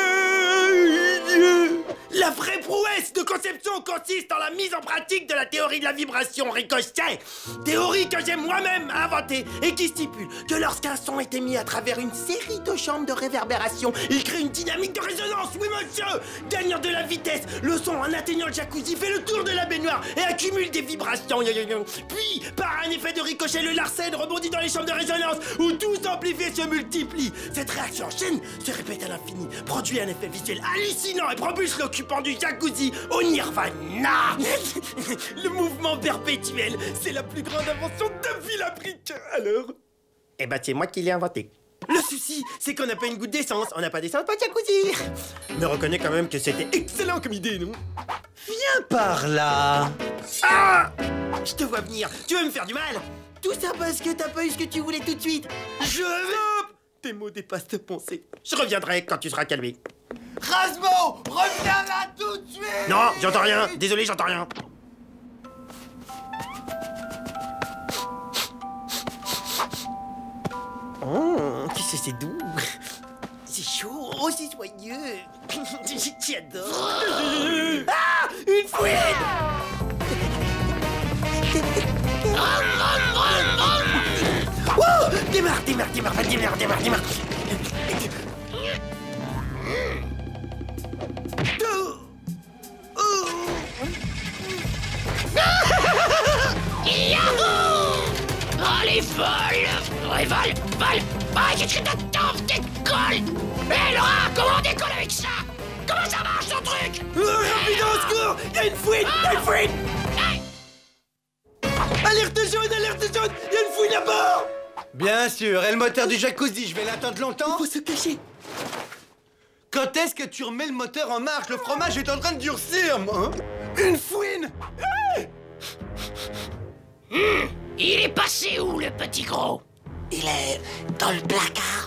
le... La vraie prouesse de conception consiste en la mise en pratique de la théorie de la vibration ricochet. Théorie que j'ai moi-même inventée et qui stipule que lorsqu'un son est émis à travers une série de chambres de réverbération, il crée une dynamique de résonance, oui monsieur. Gagnant de la vitesse, le son en atteignant le jacuzzi fait le tour de la baignoire et accumule des vibrations. Puis, par un effet de ricochet, le larsen rebondit dans les chambres de résonance où tout s'amplifie et se multiplie. Cette réaction en chaîne se répète à l'infini, produit un effet visuel hallucinant et propulse l'occupant du jacuzzi au nirvana. Le mouvement perpétuel, c'est la plus grande invention depuis la brique. Alors? Eh ben, c'est moi qui l'ai inventé. Le souci, c'est qu'on n'a pas une goutte d'essence. On n'a pas d'essence, pas de jacuzzi. Mais reconnais quand même que c'était excellent comme idée, non? Viens par là. Ah! Je te vois venir. Tu veux me faire du mal? Tout ça parce que t'as pas eu ce que tu voulais tout de suite. Je veux... Tes mots dépassent tes pensées. Je reviendrai quand tu seras calmé. Razmo, reviens là tout de suite. Non, j'entends rien. Désolé, j'entends rien. Oh, tu sais, c'est doux. C'est chaud, oh, c'est joyeux. J'adore. Ah, une fouine. Oh, démarre, démarre, démarre, démarre, démarre, démarre. Yahoo! Oh, les vols! Ouais, vol, vol! Ah, qu'est-ce que t'attends? Décolle! Hé, Laura, comment on décolle avec ça? Comment ça marche, ton truc? Oh, rapide, au secours! Y'a une fouine! Y'a une fouine! Alerte jaune, alerte jaune! Y'a une fouine à bord! Bien sûr, et le moteur du jacuzzi, je vais l'attendre longtemps? Il faut se cacher. Quand est-ce que tu remets le moteur en marche? Le fromage est en train de durcir, moi, hein? Une fouine! Hey! Mmh, il est passé où, le petit gros? Il est dans le placard.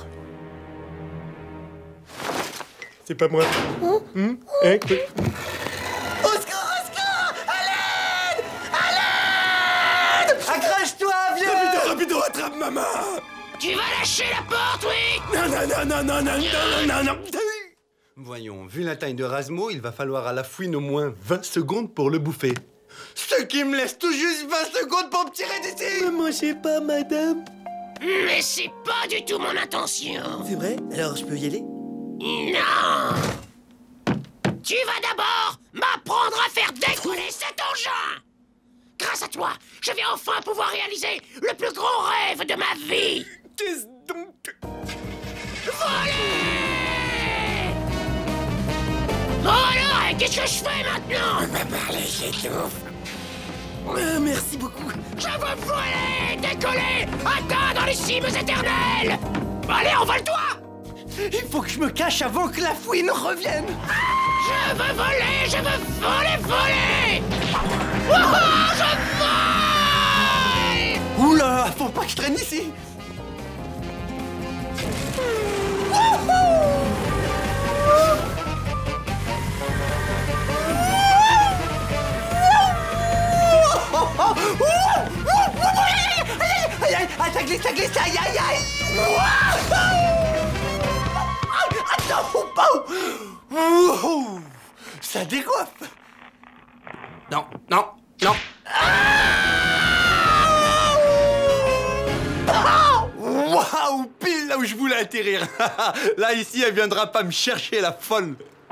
C'est pas moi. Mmh. Mmh. Hein, quoi? Au secours, au secours! À l'aide! À l'aide! Accroche-toi, vieux! Rapido, rapido, attrape maman! Tu vas lâcher la porte, oui? Non, non, non, non, non, non, non, non, non. Voyons, vu la taille de Razmo, il va falloir à la fouine au moins vingt secondes pour le bouffer. Ce qui me laisse tout juste vingt secondes pour me tirer d'ici! Ne mangez pas, madame. Mais c'est pas du tout mon intention. C'est vrai? Alors je peux y aller? Non! Tu vas d'abord m'apprendre à faire décoller cet engin! Grâce à toi, je vais enfin pouvoir réaliser le plus grand rêve de ma vie! Qu'est-ce donc? Voler! Bon alors, qu'est-ce que je fais maintenant? On va parler, j'étouffe. Euh, merci beaucoup. Je veux voler, décoller, atteindre les cimes éternelles! Allez, envole-toi! Il faut que je me cache avant que la fouine revienne! Je veux voler, je veux voler, voler! Wouhou, je vole! Oula, faut pas que je traîne ici! Aïe, aïe, aïe, ça glisse, ça glisse, aïe, aïe, aïe! Wow, ça décoiffe. Non, non, non. Waouh, pile là où je voulais atterrir. Là, ici, elle viendra pas me chercher, la folle.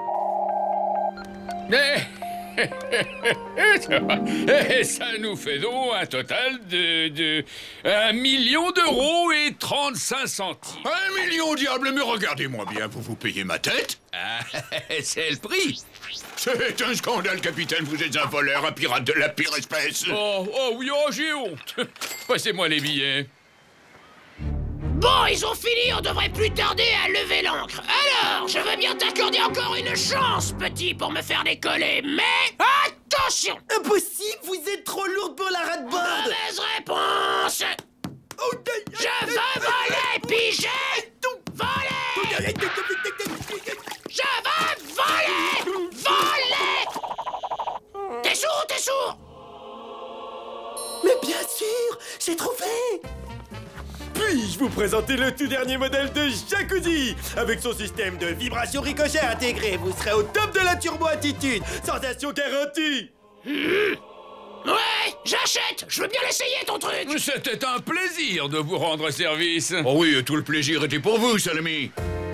Et ça nous fait donc un total de... de... un million d'euros et trente-cinq centimes. Un million, diable, mais regardez-moi bien, vous vous payez ma tête? Ah, c'est le prix. C'est un scandale, capitaine, vous êtes un voleur, un pirate de la pire espèce. Oh, oh oui, oh, j'ai honte. Passez-moi les billets. Bon, ils ont fini, on devrait plus tarder à lever l'ancre. Alors, je veux bien t'accorder encore une chance, petit, pour me faire décoller, mais attention! Impossible, vous êtes trop lourde pour la rade-borde. Mauvaise réponse! Je veux voler, pigé! Voler! Je veux voler! Voler! T'es sourd, t'es sourd! Mais bien sûr, j'ai trouvé. Puis-je vous présenter le tout dernier modèle de jacuzzi? Avec son système de vibration ricochet intégré, vous serez au top de la turbo-attitude. Sensation garantie. Mmh. Ouais, j'achète. Je veux bien l'essayer, ton truc. C'était un plaisir de vous rendre service. Oh oui, tout le plaisir était pour vous, Salami.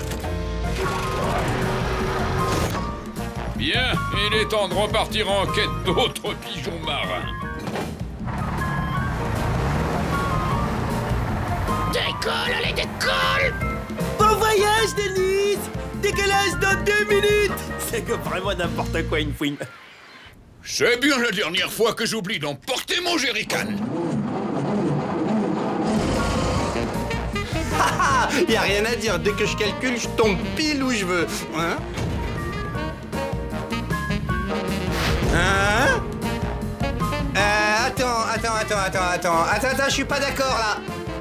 Bien, il est temps de repartir en quête d'autres pigeons marins. Décolle, allez, décolle! Bon voyage, Denise! Décollage dans deux minutes! C'est comme vraiment n'importe quoi, une fouine. C'est bien la dernière fois que j'oublie d'emporter mon jerrycan. Haha, y a rien à dire, dès que je calcule, je tombe pile où je veux. Hein? Hein? Euh, attends, attends, attends, attends, attends, attends, attends, je suis pas d'accord là.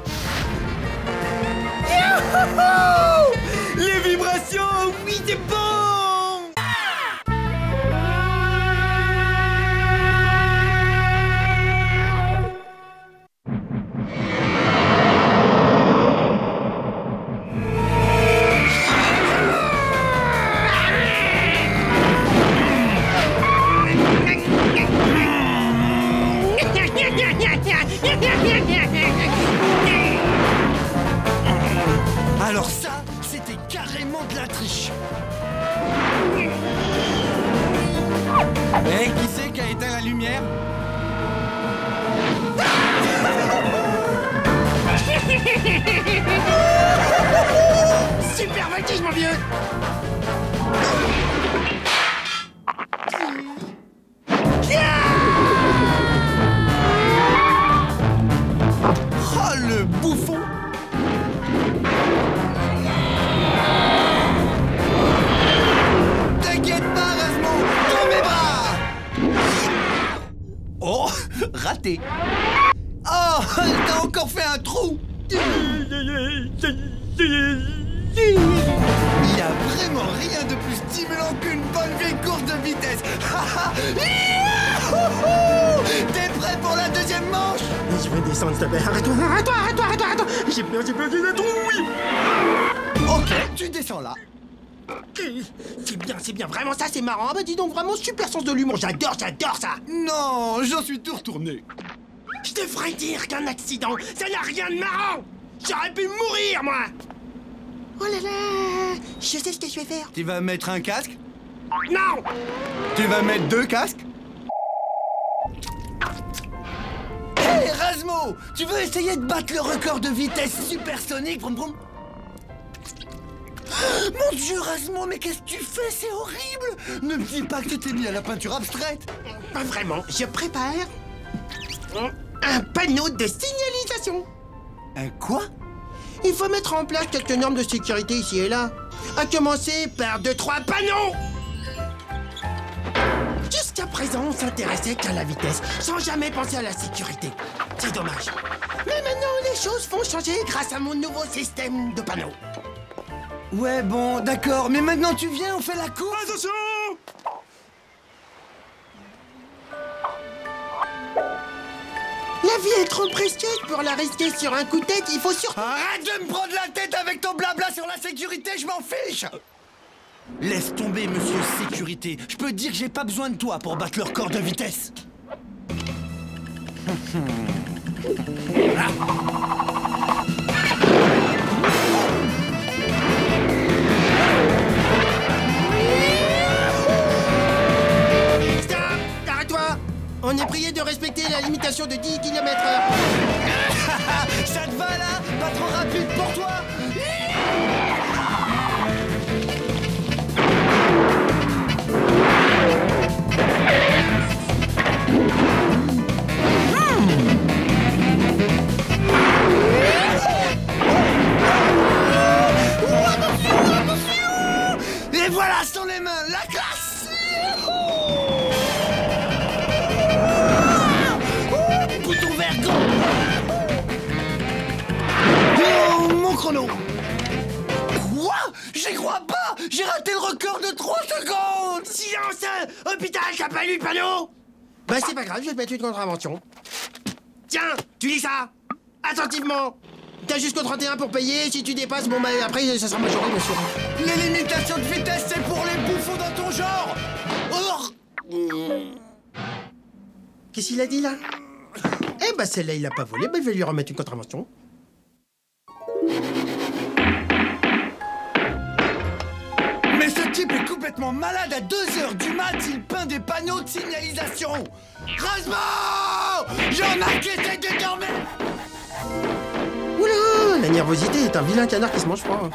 Youhou! Les vibrations, oui, c'est bon! Alors ça, c'était carrément de la triche. Eh, qui c'est qui a éteint la lumière? Super voltige, mon vieux! Oh, le bouffon! T'inquiète pas, Rasmo! Dans mes bras! Oh! Raté! Oh! T'as encore fait un trou! Il y a vraiment rien de plus stimulant qu'une bonne vieille course de vitesse! T'es prêt pour la deuxième manche? Je vais descendre, s'il te plaît. Arrête-toi, arrête-toi, arrête-toi, arrête-toi, arrête-toi. J'ai peur, j'ai peur, j'ai peur, oui. Ok, tu descends là. C'est bien, c'est bien. Vraiment, ça, c'est marrant. Ah bah dis donc, vraiment, super sens de l'humour. J'adore, j'adore ça. Non, j'en suis tout retourné. Je devrais dire qu'un accident, ça n'a rien de marrant. J'aurais pu mourir, moi. Oh là là. Je sais ce que je vais faire. Tu vas mettre un casque? Non. Tu vas mettre deux casques? Hé, hey, Rasmo! Tu veux essayer de battre le record de vitesse supersonique? Vroom, vroom. Mon Dieu, Rasmo, mais qu'est-ce que tu fais? C'est horrible! Ne me dis pas que tu t'es mis à la peinture abstraite! Pas vraiment. Je prépare un panneau de signalisation. Un quoi? Il faut mettre en place quelques normes de sécurité ici et là. À commencer par deux, trois panneaux. Jusqu'à présent, on s'intéressait qu'à la vitesse, sans jamais penser à la sécurité. C'est dommage. Mais maintenant, les choses vont changer grâce à mon nouveau système de panneaux. Ouais, bon, d'accord, mais maintenant tu viens, on fait la course. Attention! La vie est trop précieuse pour la risquer sur un coup de tête. Il faut surtout... Arrête de me prendre la tête avec ton blabla sur la sécurité, je m'en fiche. Laisse tomber, monsieur sécurité. Je peux te dire que j'ai pas besoin de toi pour battre le record de vitesse. Stop! Arrête-toi! On est prié de respecter la limitation de dix kilomètres heure. Ça te va là? Pas trop rapide pour toi? Et voilà, sans les mains, la classe! Bouton vert, go! Oh, mon chrono! Quoi? J'y crois pas! J'ai raté le record de trois secondes! Silence! Hôpital, t'as pas lu le panneau? Bah c'est pas grave, je vais te mettre une contravention. Tiens, tu lis ça! Attentivement! T'as jusqu'au trente et un pour payer, si tu dépasses, bon bah après ça sera majoré, monsieur. Les limitations de vitesse, c'est pour les bouffons dans ton genre! Oh. Qu'est-ce qu'il a dit là? Eh bah celle-là il l'a pas volé, bah je vais lui remettre une contravention. Mais ce type est complètement malade, à deux heures du mat, il peint des panneaux de signalisation! Rasmo! J'en ai qui essaie de dormir! Oula, la nervosité est un vilain canard qui se mange froid.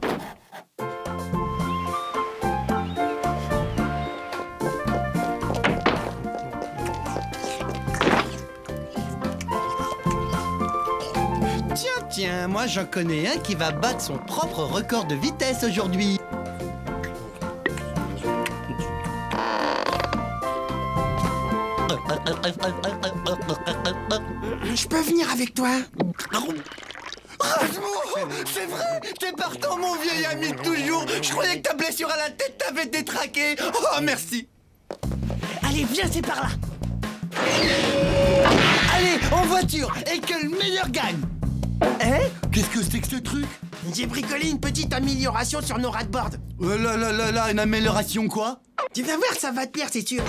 Tiens, tiens, moi j'en connais un qui va battre son propre record de vitesse aujourd'hui. Je peux venir avec toi? Rasmo! C'est vrai! T'es partant, mon vieil ami de toujours! Je croyais que ta blessure à la tête t'avait détraqué! Oh, merci! Allez, viens, c'est par là! Allez, en voiture! Et que le meilleur gagne! Eh? Qu'est-ce que c'est que ce truc? J'ai bricolé une petite amélioration sur nos ras-de-board. Oh là là là là, une amélioration quoi? Tu vas voir, ça va te plaire, c'est sûr.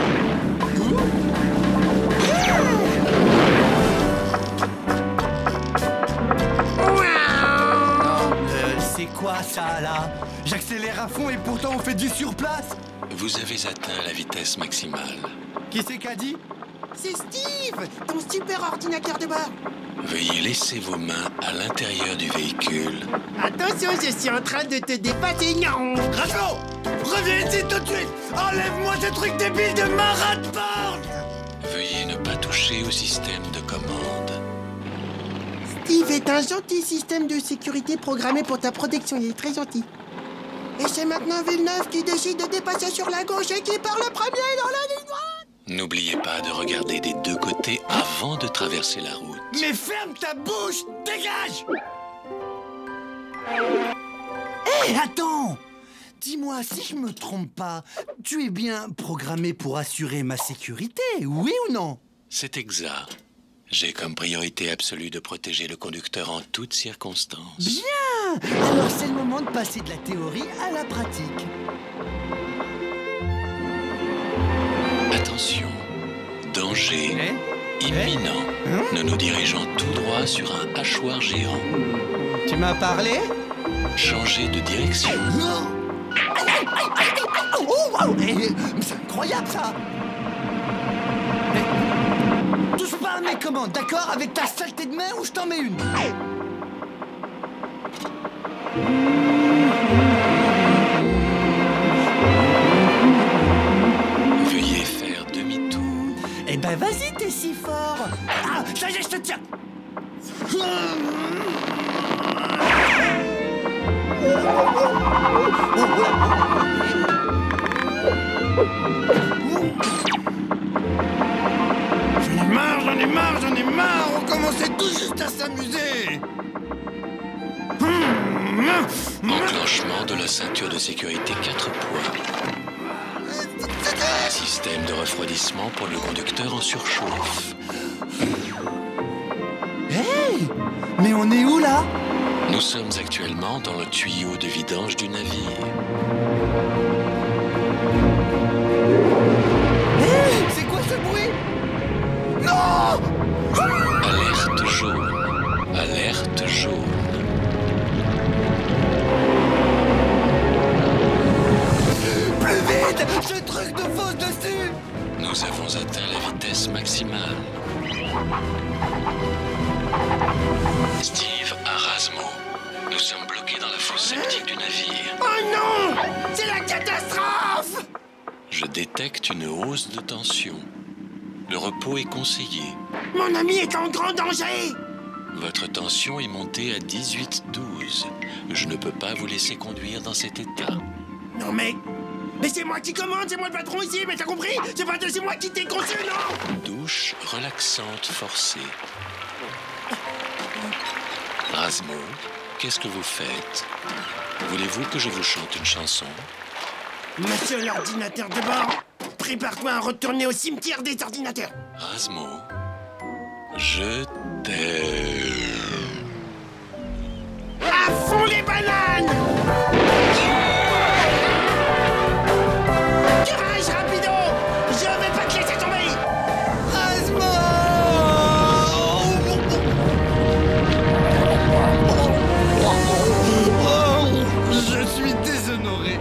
Euh, c'est quoi ça là? J'accélère à fond et pourtant on fait du surplace? Vous avez atteint la vitesse maximale. Qui c'est qu'a dit? C'est Steve, ton super ordinateur de bord. Veuillez laisser vos mains à l'intérieur du véhicule. Attention, je suis en train de te dépasser. Non. Rasmo! Reviens ici tout de suite! Enlève-moi ce truc débile de ma rat-board! Veuillez ne pas toucher au système de commande. Steve est un gentil système de sécurité programmé pour ta protection. Il est très gentil. Et c'est maintenant Villeneuve qui décide de dépasser sur la gauche et qui part le premier dans la ligne droite. N'oubliez pas de regarder des deux côtés avant de traverser la route. Mais ferme ta bouche! Dégage! Hé, hey, attends! Dis-moi, si je me trompe pas, tu es bien programmé pour assurer ma sécurité, oui ou non? C'est exact. J'ai comme priorité absolue de protéger le conducteur en toutes circonstances. Bien! Alors c'est le moment de passer de la théorie à la pratique. Attention, danger eh imminent. Eh hein? Nous nous dirigeons tout droit sur un hachoir géant. Tu m'as parlé? Changez de direction. Oh, wow. C'est incroyable ça! Mais, touche pas à mes commandes, d'accord? Avec ta saleté de main ou je t'en mets une? Veuillez faire demi-tour. Eh ben vas-y, t'es si fort! Ah, ça y est, je te tiens! J'en ai marre, j'en ai marre, j'en ai marre! On commençait tout juste à s'amuser! Enclenchement de la ceinture de sécurité quatre points. Système de refroidissement pour le conducteur en surchauffe. Mais on est où, là? Nous sommes actuellement dans le tuyau de vidange du navire. Hé, c'est quoi ce bruit? Non! Alerte jaune. Alerte jaune. Plus vite! Ce truc de fausse dessus! Nous avons atteint la vitesse maximale. Steve, à Razmo, nous sommes bloqués dans la fosse septique du navire. Oh non! C'est la catastrophe! Je détecte une hausse de tension. Le repos est conseillé. Mon ami est en grand danger! Votre tension est montée à dix-huit douze. Je ne peux pas vous laisser conduire dans cet état. Non mais... Mais c'est moi qui commande, c'est moi le patron ici, mais t'as compris? C'est pas c'est moi qui t'ai conçu, non? Douche relaxante forcée. Razmo, qu'est-ce que vous faites? Voulez-vous que je vous chante une chanson? Monsieur l'ordinateur de bord, prépare-toi à retourner au cimetière des ordinateurs. Razmo, je t'aime. À fond les bananes! Courage, rapido! Je vais pas te laisser tomber! Razmo! Oh, je suis déshonoré.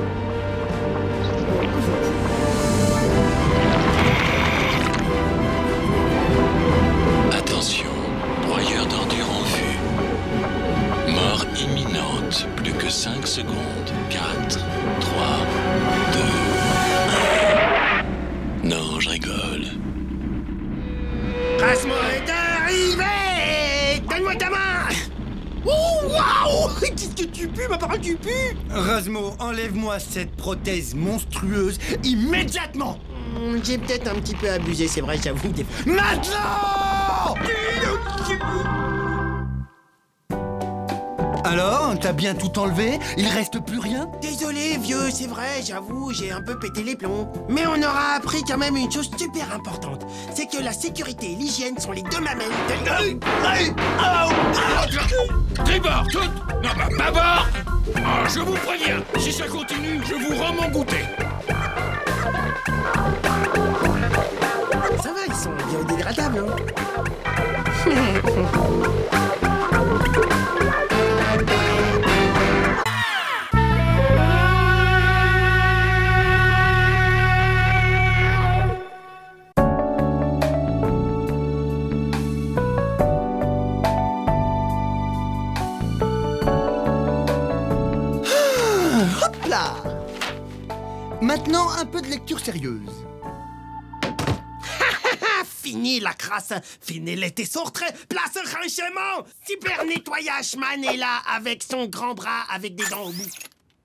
Attention, broyeur d'ordures en vue. Mort imminente, plus que cinq secondes. quatre, trois, deux, un. Non, je rigole. Razmo est arrivé! Donne-moi ta main! Oh, waouh! Qu'est-ce que tu pues, ma parole, tu pues! Razmo, enlève-moi cette prothèse monstrueuse immédiatement! Hmm, J'ai peut-être un petit peu abusé, c'est vrai, j'avoue. Des... Maintenant! Alors, t'as bien tout enlevé? Il reste plus rien? Désolé, vieux, c'est vrai, j'avoue, j'ai un peu pété les plombs. Mais on aura appris quand même une chose super importante. C'est que la sécurité et l'hygiène sont les deux mamelles de... Tribord, toutes! Non, bah, bâbord! Ah, je vous préviens, si ça continue, je vous rends mon goûter. Ça va, ils sont biodégradables, hein? Hop là! Maintenant, un peu de lecture sérieuse. Fini la crasse, fini l'été sur trait, place ranchement. Super nettoyage man est là avec son grand bras avec des dents au bout.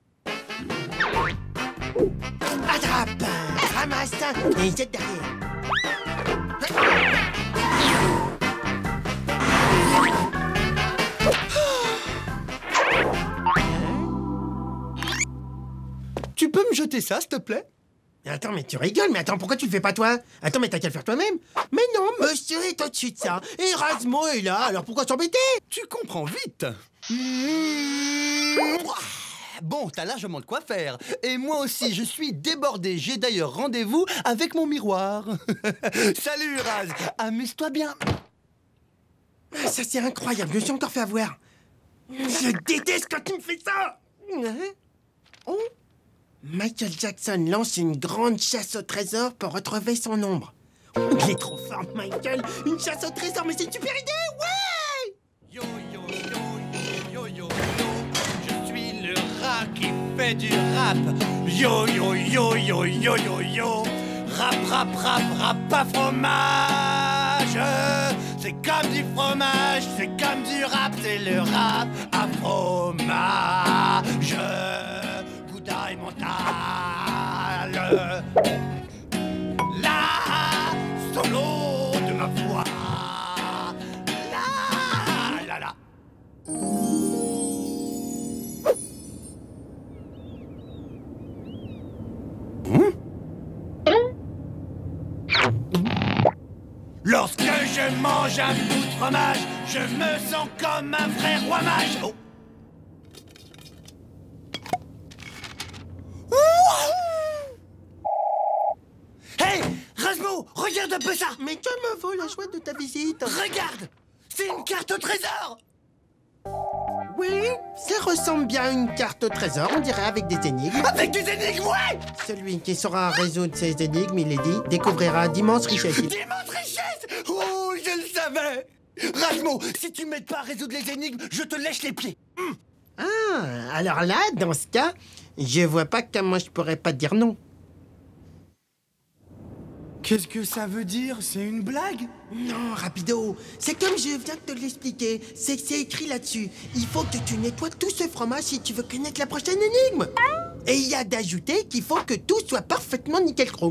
Attrape, ramasse et jette derrière. Tu peux me jeter ça, s'il te plaît? Attends, mais tu rigoles, mais attends, pourquoi tu le fais pas toi? Attends, mais t'as qu'à le faire toi-même. Mais non, monsieur est au-dessus de ça. Et Razmo est là, alors pourquoi s'embêter? Tu comprends vite. Bon, t'as largement de quoi faire. Et moi aussi, je suis débordé. J'ai d'ailleurs rendez-vous avec mon miroir. Salut, Raz. Amuse-toi bien. Ah, ça, c'est incroyable. Je me suis encore fait avoir. Je déteste quand tu me fais ça. Oh. Michael Jackson lance une grande chasse au trésor pour retrouver son ombre. Oh, il est trop fort, Michael. Une chasse au trésor, mais c'est une super idée, ouais. Yo, yo, yo, yo, yo, yo, yo. Je suis le rat qui fait du rap. Yo, yo, yo, yo, yo, yo, yo. Rap, rap, rap, rap à fromage. C'est comme du fromage, c'est comme du rap, c'est le rap à fromage. Gouda et mental. La solo de ma voix. La la la. Lorsque je mange un bout de fromage, je me sens comme un vrai roi mage. Oh. Hey, Razmo, regarde un peu ça. Mais que me vaut la joie de ta visite? Regarde, c'est une carte au trésor. Oui, ça ressemble bien à une carte au trésor, on dirait avec des énigmes. Avec des énigmes, ouais. Celui qui saura résoudre ces énigmes, il est dit, découvrira d'immenses richesses. D'immenses richesses. Oh, je le savais. Razmo, si tu m'aides pas à résoudre les énigmes, je te lèche les pieds. Hum. Ah, alors là, dans ce cas, je vois pas comment je pourrais pas dire non. Qu'est-ce que ça veut dire? C'est une blague? Non, rapido. C'est comme je viens de te l'expliquer. C'est c'est écrit là-dessus. Il faut que tu nettoies tout ce fromage si tu veux connaître la prochaine énigme. Et il y a d'ajouter qu'il faut que tout soit parfaitement nickel chrome.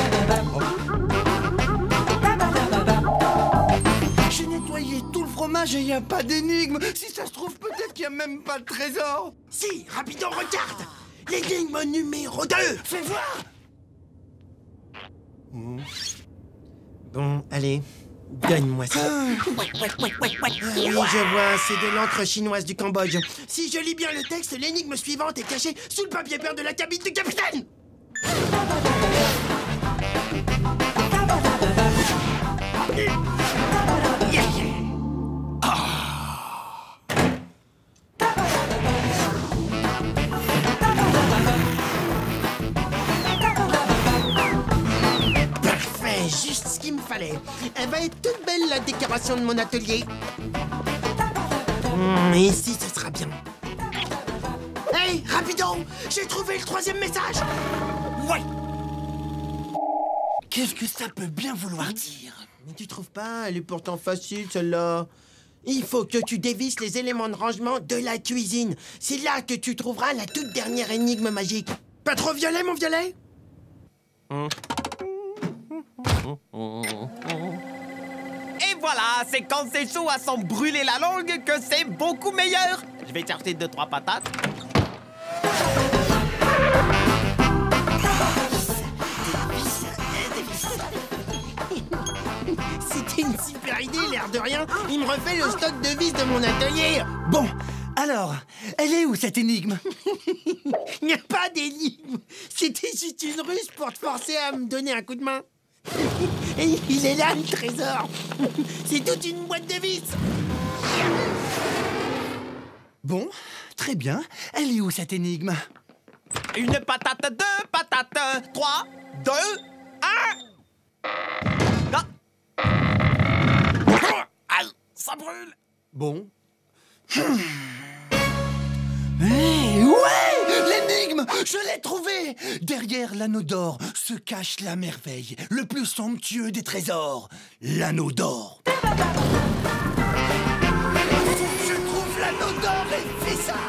J'ai nettoyé tout le fromage et il n'y a pas d'énigme. Si ça se trouve, peut-être qu'il n'y a même pas de trésor. Si, rapido, regarde. L'énigme numéro deux. Fais voir. Bon, allez, donne-moi ça. Oui, je vois, c'est de l'encre chinoise du Cambodge. Si je lis bien le texte, l'énigme suivante est cachée sous le papier peint de la cabine du capitaine. Juste ce qu'il me fallait. Elle va être toute belle, la décoration de mon atelier. Mmh, ici, ce sera bien. Hey, rapido! J'ai trouvé le troisième message! Ouais! Qu'est-ce que ça peut bien vouloir dire? Mais tu trouves pas? Elle est pourtant facile, celle-là. Il faut que tu dévisses les éléments de rangement de la cuisine. C'est là que tu trouveras la toute dernière énigme magique. Pas trop violet, mon violet? Mmh. Et voilà, c'est quand c'est chaud à s'en brûler la langue que c'est beaucoup meilleur. Je vais chercher deux, trois patates. C'était une super idée, l'air de rien. Il me refait le stock de vis de mon atelier. Bon, alors, elle est où cette énigme? Il n'y a pas d'énigme. C'était juste une ruse pour te forcer à me donner un coup de main. Et il est là, le trésor. C'est toute une boîte de vis. Bon, très bien. Elle est où cette énigme? Une patate, deux patates, trois, deux, un. Ah. Ah, ça brûle. Bon. Hey, ouais! L'énigme! Je l'ai trouvée! Derrière l'anneau d'or se cache la merveille, le plus somptueux des trésors, l'anneau d'or. Je trouve l'anneau d'or et fais ça!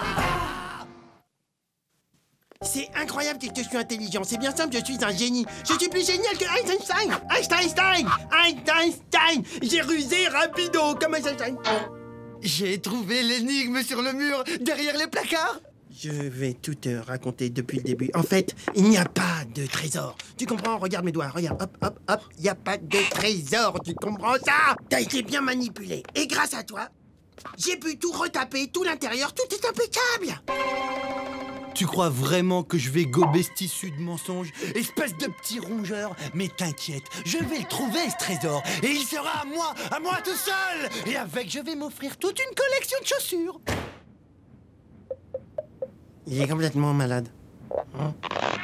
C'est incroyable que je suis intelligent. C'est bien simple, je suis un génie. Je suis plus génial que Einstein! Einstein! Einstein! J'ai rusé rapido comme Einstein. J'ai trouvé l'énigme sur le mur, derrière les placards. Je vais tout te raconter depuis le début. En fait, il n'y a pas de trésor. Tu comprends? Regarde mes doigts, regarde. Hop, hop, hop. Il n'y a pas de trésor. Tu comprends ça? T'as été bien manipulé. Et grâce à toi, j'ai pu tout retaper, tout l'intérieur. Tout est impeccable. Tu crois vraiment que je vais gober ce tissu de mensonges? Espèce de petit rongeur. Mais t'inquiète, je vais le trouver, ce trésor. Et il sera à moi, à moi tout seul. Et avec, je vais m'offrir toute une collection de chaussures. Il est complètement malade. Hein?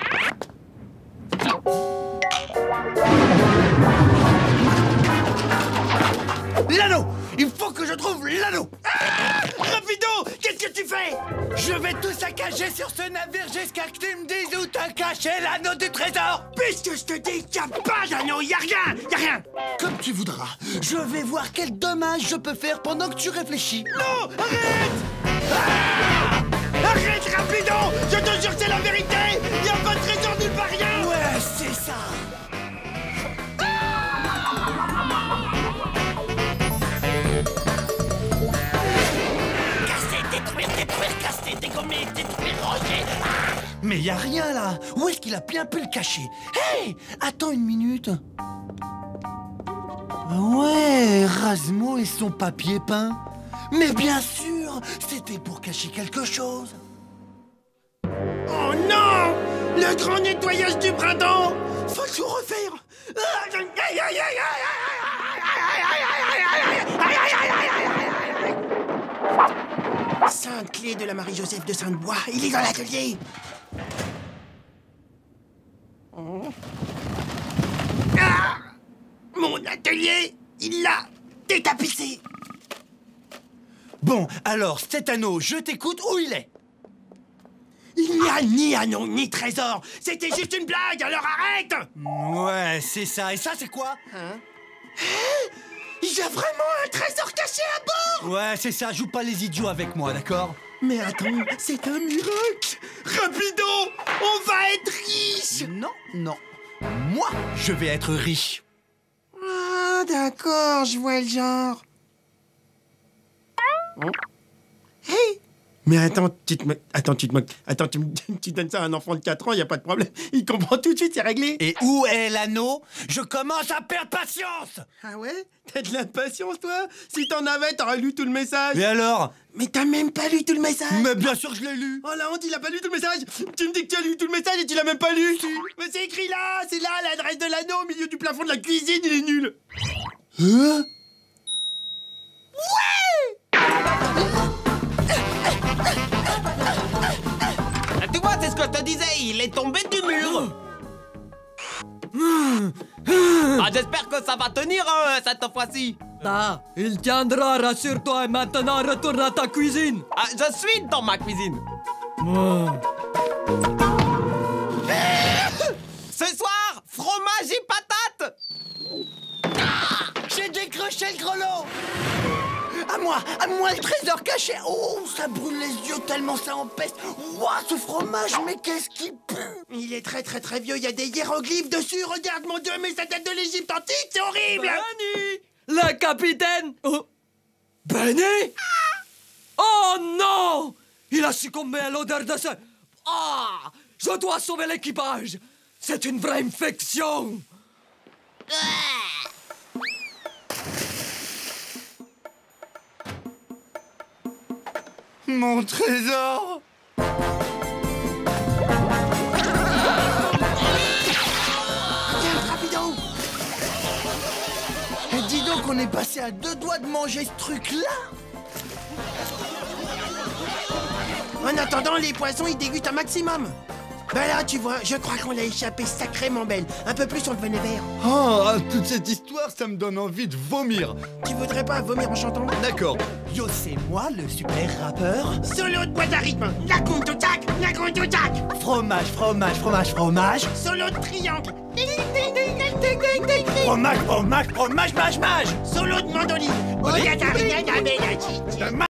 L'anneau! Il faut que je trouve l'anneau! Ah! Rapido! Qu'est-ce que tu fais? Je vais tout saccager sur ce navire jusqu'à ce que tu me dises où t'as caché l'anneau du trésor! Puisque je te dis qu'il n'y a pas d'anneau, il n'y a rien! Il n'y a rien! Comme tu voudras. Je vais voir quel dommage je peux faire pendant que tu réfléchis. Non! Arrête! Ah! Arrête, rapido! Je te jure, c'est la vérité! Il n'y a pas de trésor nulle part, rien! Ouais, c'est ça! Détruire, détruire, casser, dégommer, détruire, ranger. Ah! Mais y a rien là. Où est-ce qu'il a bien pu le cacher? Hey! Attends une minute. Ouais, Razmo et son papier peint. Mais bien sûr, c'était pour cacher quelque chose. Oh non! Le grand nettoyage du printemps! Faut tout refaire! Sainte clé de la Marie-Joseph de Sainte-Bois, il est dans l'atelier! Ah! Mon atelier, il l'a détapissé! Bon, alors, cet anneau, je t'écoute, où il est? Il n'y a ni anneau, ni trésor! C'était juste une blague, alors arrête! Ouais, c'est ça. Et ça, c'est quoi? Hein? Il y a vraiment un trésor caché à bord! Ouais, c'est ça. Joue pas les idiots avec moi, d'accord? Mais attends, c'est un miracle! Rapido! On va être riche! Non, non. Moi, je vais être riche. Ah, d'accord, je vois le genre. Hey! Mais attends, tu te moques. Attends, tu te moques. Attends, tu, me- tu donnes ça à un enfant de quatre ans, y a pas de problème. Il comprend tout de suite, c'est réglé. Et où est l'anneau? Je commence à perdre patience. Ah ouais? T'as de l'impatience, toi? Si t'en avais, t'aurais lu tout le message. Et alors? Mais t'as même pas lu tout le message. Mais bien sûr que je l'ai lu. Oh la honte, il a pas lu tout le message. Tu me dis que tu as lu tout le message et tu l'as même pas lu. Mais c'est écrit là, c'est là l'adresse de l'anneau au milieu du plafond de la cuisine, il est nul. Hein? Tu vois, c'est ce que je te disais, il est tombé du mur. Ah, j'espère que ça va tenir euh, cette fois-ci. Ah, il tiendra, rassure-toi, et maintenant retourne à ta cuisine. Ah, je suis dans ma cuisine. Ce soir, fromage et patates. J'ai décroché le grelot. À moi, à moi le trésor caché. Oh, ça brûle les yeux tellement ça empeste. Ouah, ce fromage, mais qu'est-ce qui pue? Il est très très très vieux, il y a des hiéroglyphes dessus. Regarde mon Dieu, mais ça date de l'Égypte antique, c'est horrible. Benny! Le capitaine! Oh. Benny! Oh non! Il a succombé à l'odeur de ce... Ah! Je dois sauver l'équipage! C'est une vraie infection! Mon trésor. Regarde, rapido. Et dis donc, on est passé à deux doigts de manger ce truc-là. En attendant, les poissons, ils dégustent un maximum. Ben là, tu vois, je crois qu'on l'a échappé sacrément belle. Un peu plus, on devenait vert. Oh, toute cette histoire, ça me donne envie de vomir. Tu voudrais pas vomir en chantant? D'accord. Yo, c'est moi, le super rappeur. Solo de boîte à rythme. Nakuntutak, nakuntutak. Fromage, fromage, fromage, fromage. Solo de triangle. Fromage, fromage, fromage, mage, mage. Solo de mandoline.